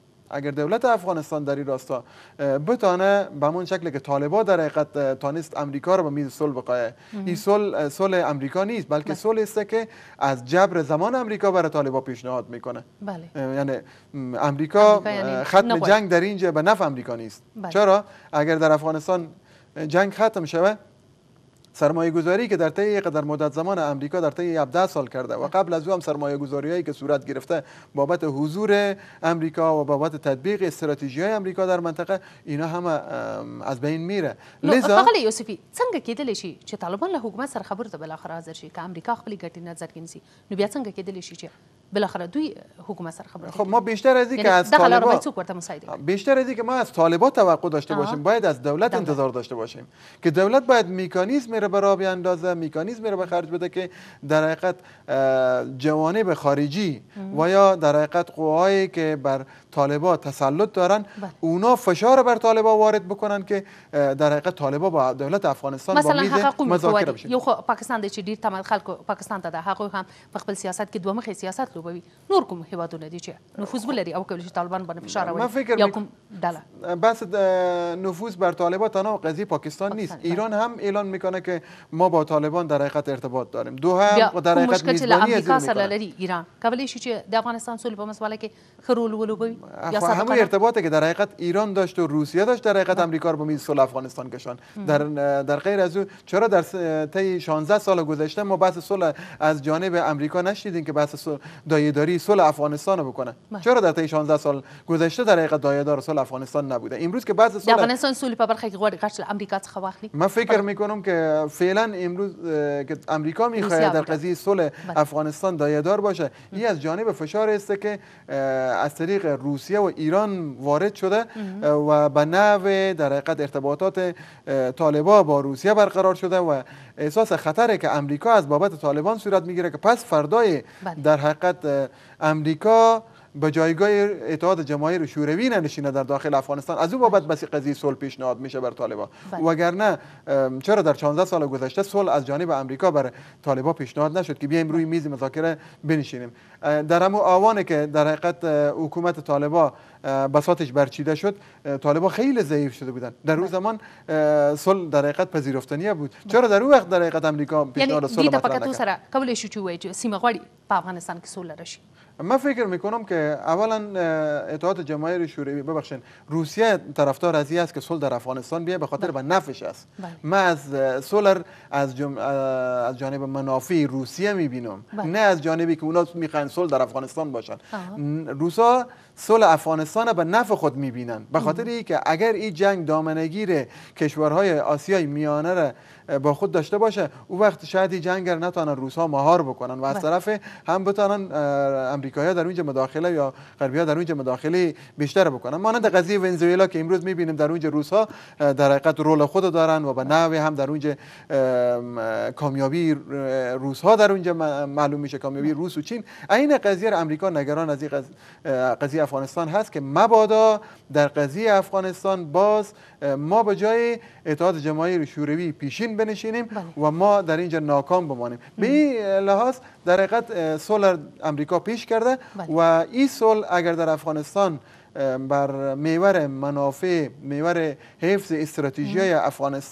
بتانه به همون شکلی که طالبان در حقیقت تانست امریکا رو به میز صلح بقایه، این صلح امریکا نیست بلکه صلح است که از جبر زمان امریکا برای طالبان پیشنهاد میکنه. یعنی امریکا ختم جنگ در اینجا به نفع امریکا نیست. چرا؟ اگر در افغانستان جنگ ختم شوه، سرمایه گذاری که در طی قدر مدت زمان امریکا در طی 17 سال کرده و قبل از او هم سرمایه گذاری هایی که صورت گرفته بابت حضور امریکا و بابت تطبیق استراتژی های امریکا در منطقه، اینا همه از بین میره. لذا ښاغلی یوسفي څنګه کېدلی شي چې طالبان له حکومت سره خبرو ته بالاخره حاضر شي که امریکا خپلې ګټې نظر کې نیسي، نو بیا څنګه کېدلی شي چې بالاخره دوی حکومت سره خبرو؟ خب ما بیشتر از اینکه از طالبان توقع داشته باشیم، باید از دولت انتظار داشته باشیم که دولت باید میکانیزمی رو برای بیاندازه، میکانیزمی رو به خرج بده که در حقیقت جوانب خارجی و یا در حقیقت قوایی که بر طالبان تسلط دارن اونا فشار بر طالبان وارد بکنن که در حقیقت طالبان با دولت افغانستان با میز مذاکره بشن. یو خو پاکستان د چې ډیر تمام خلکو پاکستان ته د هغه هم په خپل سیاست کې دوه مخې سیاست لوبوي، نور کوم هیوادونه دي چې نفوذ ولري او کولی شي طالبان باندې فشار راوړي یا کوم ډله؟ بس نفوذ بر طالبان تنها قضیه پاکستان نیست، ایران هم اعلان میکنه که ما با طالبان در حقیقت ارتباط داریم. دو هم در حقیقت میزبانی امریکا سره لري ایران کولی شي چې د افغانستان صلح په مسئله کې خرول ولوبوي یا همون ارتباطی که در حقیقت ایران داشت و روسیه داشت در حقیقت امریکا رو به میز صلح افغانستان کشان. در غیر از او چرا در طی 16 سال گذشته ما بحث صلح از جانب امریکا نشنیدیم که بحث دایه‌داری صلح افغانستان رو بکنه؟ چرا در طی 16 سال گذشته در حقیقت دایه‌دار صلح افغانستان نبوده؟ امروز که بحث صلح افغانستان صلح په برخه کې غواړي غټ امریکا څخه واخلي. من فکر میکنم که فعلا امروز که امریکا میخواد در قضیه صلح افغانستان دایه‌دار باشه، این از جانب فشار است که از طریق روسیه و ایران وارد شده و به نحو در حقیقت ارتباطات طالبان با روسیه برقرار شده و احساس خطره که امریکا از بابت طالبان صورت میگیره که پس فردای در حقیقت امریکا به جایگاه اتحاد جماهیر شوروی ننشینه در داخل افغانستان، از او بابت بس قضیه صلح پیشنهاد میشه بر طالبان. وگرنه چرا در 16 سال گذشته صلح از جانب امریکا بر طالبان پیشنهاد نشد که بیایم روی میز مذاکره بنشینیم؟ در همون آوانی که در حقیقت حکومت طالبان بساطش برچیده شد، طالبان خیلی ضعیف شده بودن. در اون زمان صلح در حقیقت پذیرفتنی بود. چرا در اون وقت در حقیقت امریکا پیشنهاد صلح مطرح نکرد؟ سره کولی شي چې وایي چې سیمه غواړي په افغانستان کې سوله راشي. من فکر میکنم که اولا اتحاد جماهیر شوروی ببخشید روسیه طرفدار از این است که صلح در افغانستان بیه، به خاطر به نفعش است. من از صلح از جانب منافع روسیه میبینم، نه از جانبی که اونا میخوان صلح در افغانستان باشن. روسا صلح افغانستان به نفع خود میبینن، به خاطر اینکه اگر این جنگ دامنگیر کشورهای آسیای میانه را با خود داشته باشه، او وقت شاید این جنگ را نتونن روسا مهار بکنن و از طرف هم بتونن امریکایی‌ها در اونجا مداخله یا غربی‌ها در اونجا مداخله بیشتر بکنن. مانند قضیه ونزوئلا که امروز میبینیم در اونجا روسا در حقیقت رول خود دارن و به نحوی هم در اونجا کامیابی روس‌ها در اونجا معلوم میشه، کامیابی روس و چین. این قضیه را امریکا نگران از این قضیه افغانستان هست که مبادا در قضیه افغانستان باز ما به جای اتحاد جماهیر شوروی پیشین بنشینیم و ما در اینجا ناکام بمانیم. به این لحاظ در حقیقت صلح امریکا پیش کرده و این صلح اگر در افغانستان بر محور منافع، محور حفظ استراتژی افغانستان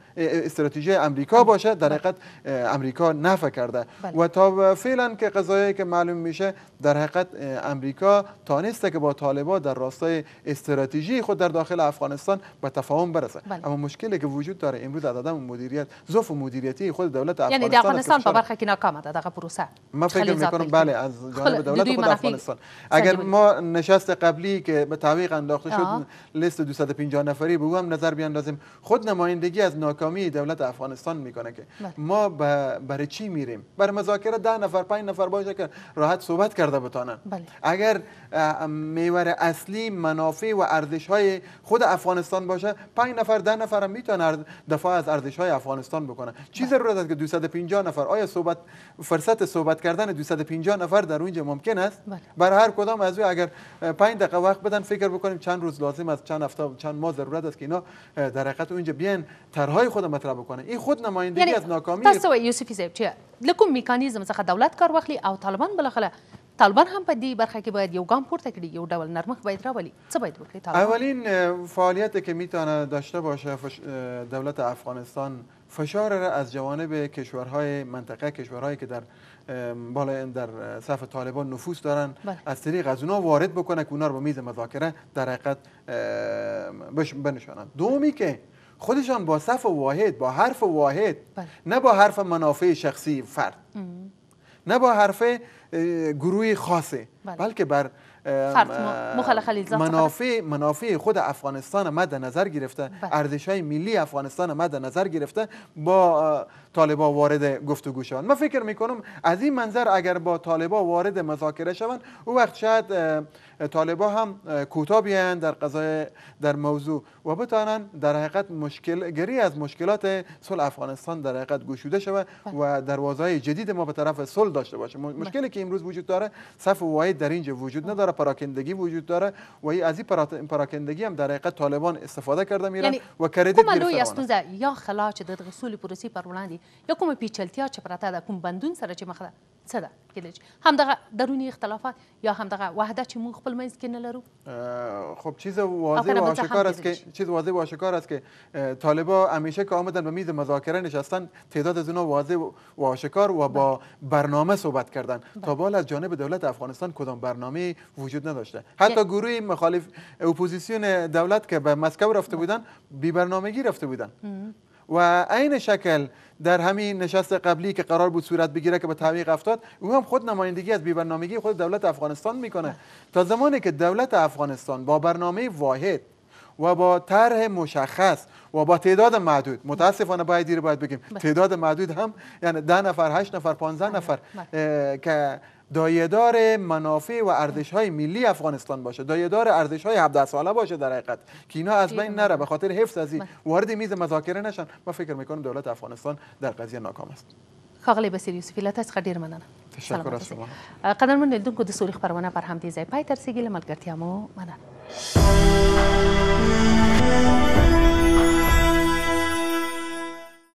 استراتژی امریکا باشه در حقیقت امریکا نفع کرده و تا فعلا که قضایی که معلوم میشه در حقیقت امریکا تانسته که با طالبا در راستای استراتژی خود در داخل افغانستان به تفاهم برسه. اما مشکلی که وجود داره امروز از عدم مدیریت، ضعف مدیریتی خود دولت افغانستان، یعنی افغانستان په برخه کې ناکامه ده دغه پروسه. ما فکر میکنم بله از جانب دولت خود افغانستان. اگر ما نشست قبلی که به تعویق انداخته شد لیست 250 نفری به او هم نظر بیاندازیم، خود نمایندگی از ناکامی دولت افغانستان میکنه که ما برای چی میریم؟ برای مذاکره 10 نفر 5 نفر باشه که راحت صحبت کرده بتانن. اگر محور اصلی منافع و ارزش های خود افغانستان باشه 5 نفر 10 نفر هم میتونن دفاع از ارزش های افغانستان بکنه. چی ضرورت است که 250 نفر؟ آیا فرصت صحبت کردن 250 نفر در اونجا ممکن است؟ برای هر کدام از او اگر 5 دقیقه وقت بدن فکر بکنیم چند روز لازم است، چند هفته چند ماه ضرورت است که اینا در حقیقت اونجا بیان طرحهای خود مطرح بکنه. این خود نمایندگی از ناکامی تاسو یوسفی صاحب چې لکم میکانیزم څخه دولت کار واخلي او طالبان هم په دې برخه کې باید یو ګام پورته کړي، یو ډول نرمښت باید راولي. څه باید وکړي طالبان؟ اولین فعالیتی که میتونه داشته باشه دولت افغانستان فشار را از جوانب کشورهای منطقه، کشورهایی که در در صف طالبان نفوذ دارن از طریق از اونا وارد بکنه که اونا رو به میز مذاکره در حقیقت بنشانند. دومی که خودشان با صف واحد، با حرف واحد، نه با حرف منافع شخصی فرد، نه با حرف گروهی خاصه، بلکه بر منافع خود افغانستان مد نظر گرفته، ارزش‌های ملی افغانستان مد نظر گرفته با طالبا وارد گفتگو شوند. من فکر میکنم از این منظر اگر با طالبا وارد مذاکره شوند اون وقت شاید طالبا هم کوتاه بیان در موضوع و بتوانند در حقیقت گری از مشکلات صلح افغانستان در حقیقت گشوده شود و دروازه‌های جدید ما به طرف صلح داشته باشه. مشکلی که امروز وجود داره صف واحد در اینجا وجود نداره، پراکندگی وجود داره و از این پراکندگی هم در حقیقت طالبان استفاده کرده میرن و کردیت کومه لویه ستونزه یا خلا چې د دغه سولې پروسې پر وړاندې یا کومه پیچلتیا چې پرته ده، کوم بندون سره چې مخ ده، څه ده کېدای شي همدغه دروني اختلافات یا همدغه وحدت چې موږ خپل منځ کې نه لرو؟ خب چیز واضح و آشکار است که طالبا همیشه که آمدن به میز مذاکره نشستن تعداد از اونها واضح و آشکار و با برنامه صحبت کردن. تا به حال از جانب دولت افغانستان کدام برنامه وجود نداشته. حتی گروه مخالف اپوزیسیون دولت که به مسکو رفته بودن بی برنامگی رفته بودن و عین شکل در همین نشست قبلی که قرار بود صورت بگیره که به تعویق افتاد او هم خود نمایندگی از بی‌برنامگی خود دولت افغانستان میکنه. تا زمانی که دولت افغانستان با برنامه واحد و با طرح مشخص و با تعداد محدود، متاسفانه باید بگیم تعداد محدود هم یعنی 10 نفر 8 نفر 15 نفر که دایه‌دار منافع و ارزش‌های ملی افغانستان باشه، دایه‌دار ارزش‌های 17 ساله باشه در حقیقت که اینا از بین نره به خاطر حفظ از این وارد میز مذاکره نشن، ما فکر میکنم دولت افغانستان در قضیه ناکام است. ښاغلی بصیر یوسفي له تاسو څخه ډېره مننه. تشکر از شما. قدرمن لیدونکو د سولې خپرونه پر همدې ځای پای ته رسېږي. له ملګرتیا مو مننه.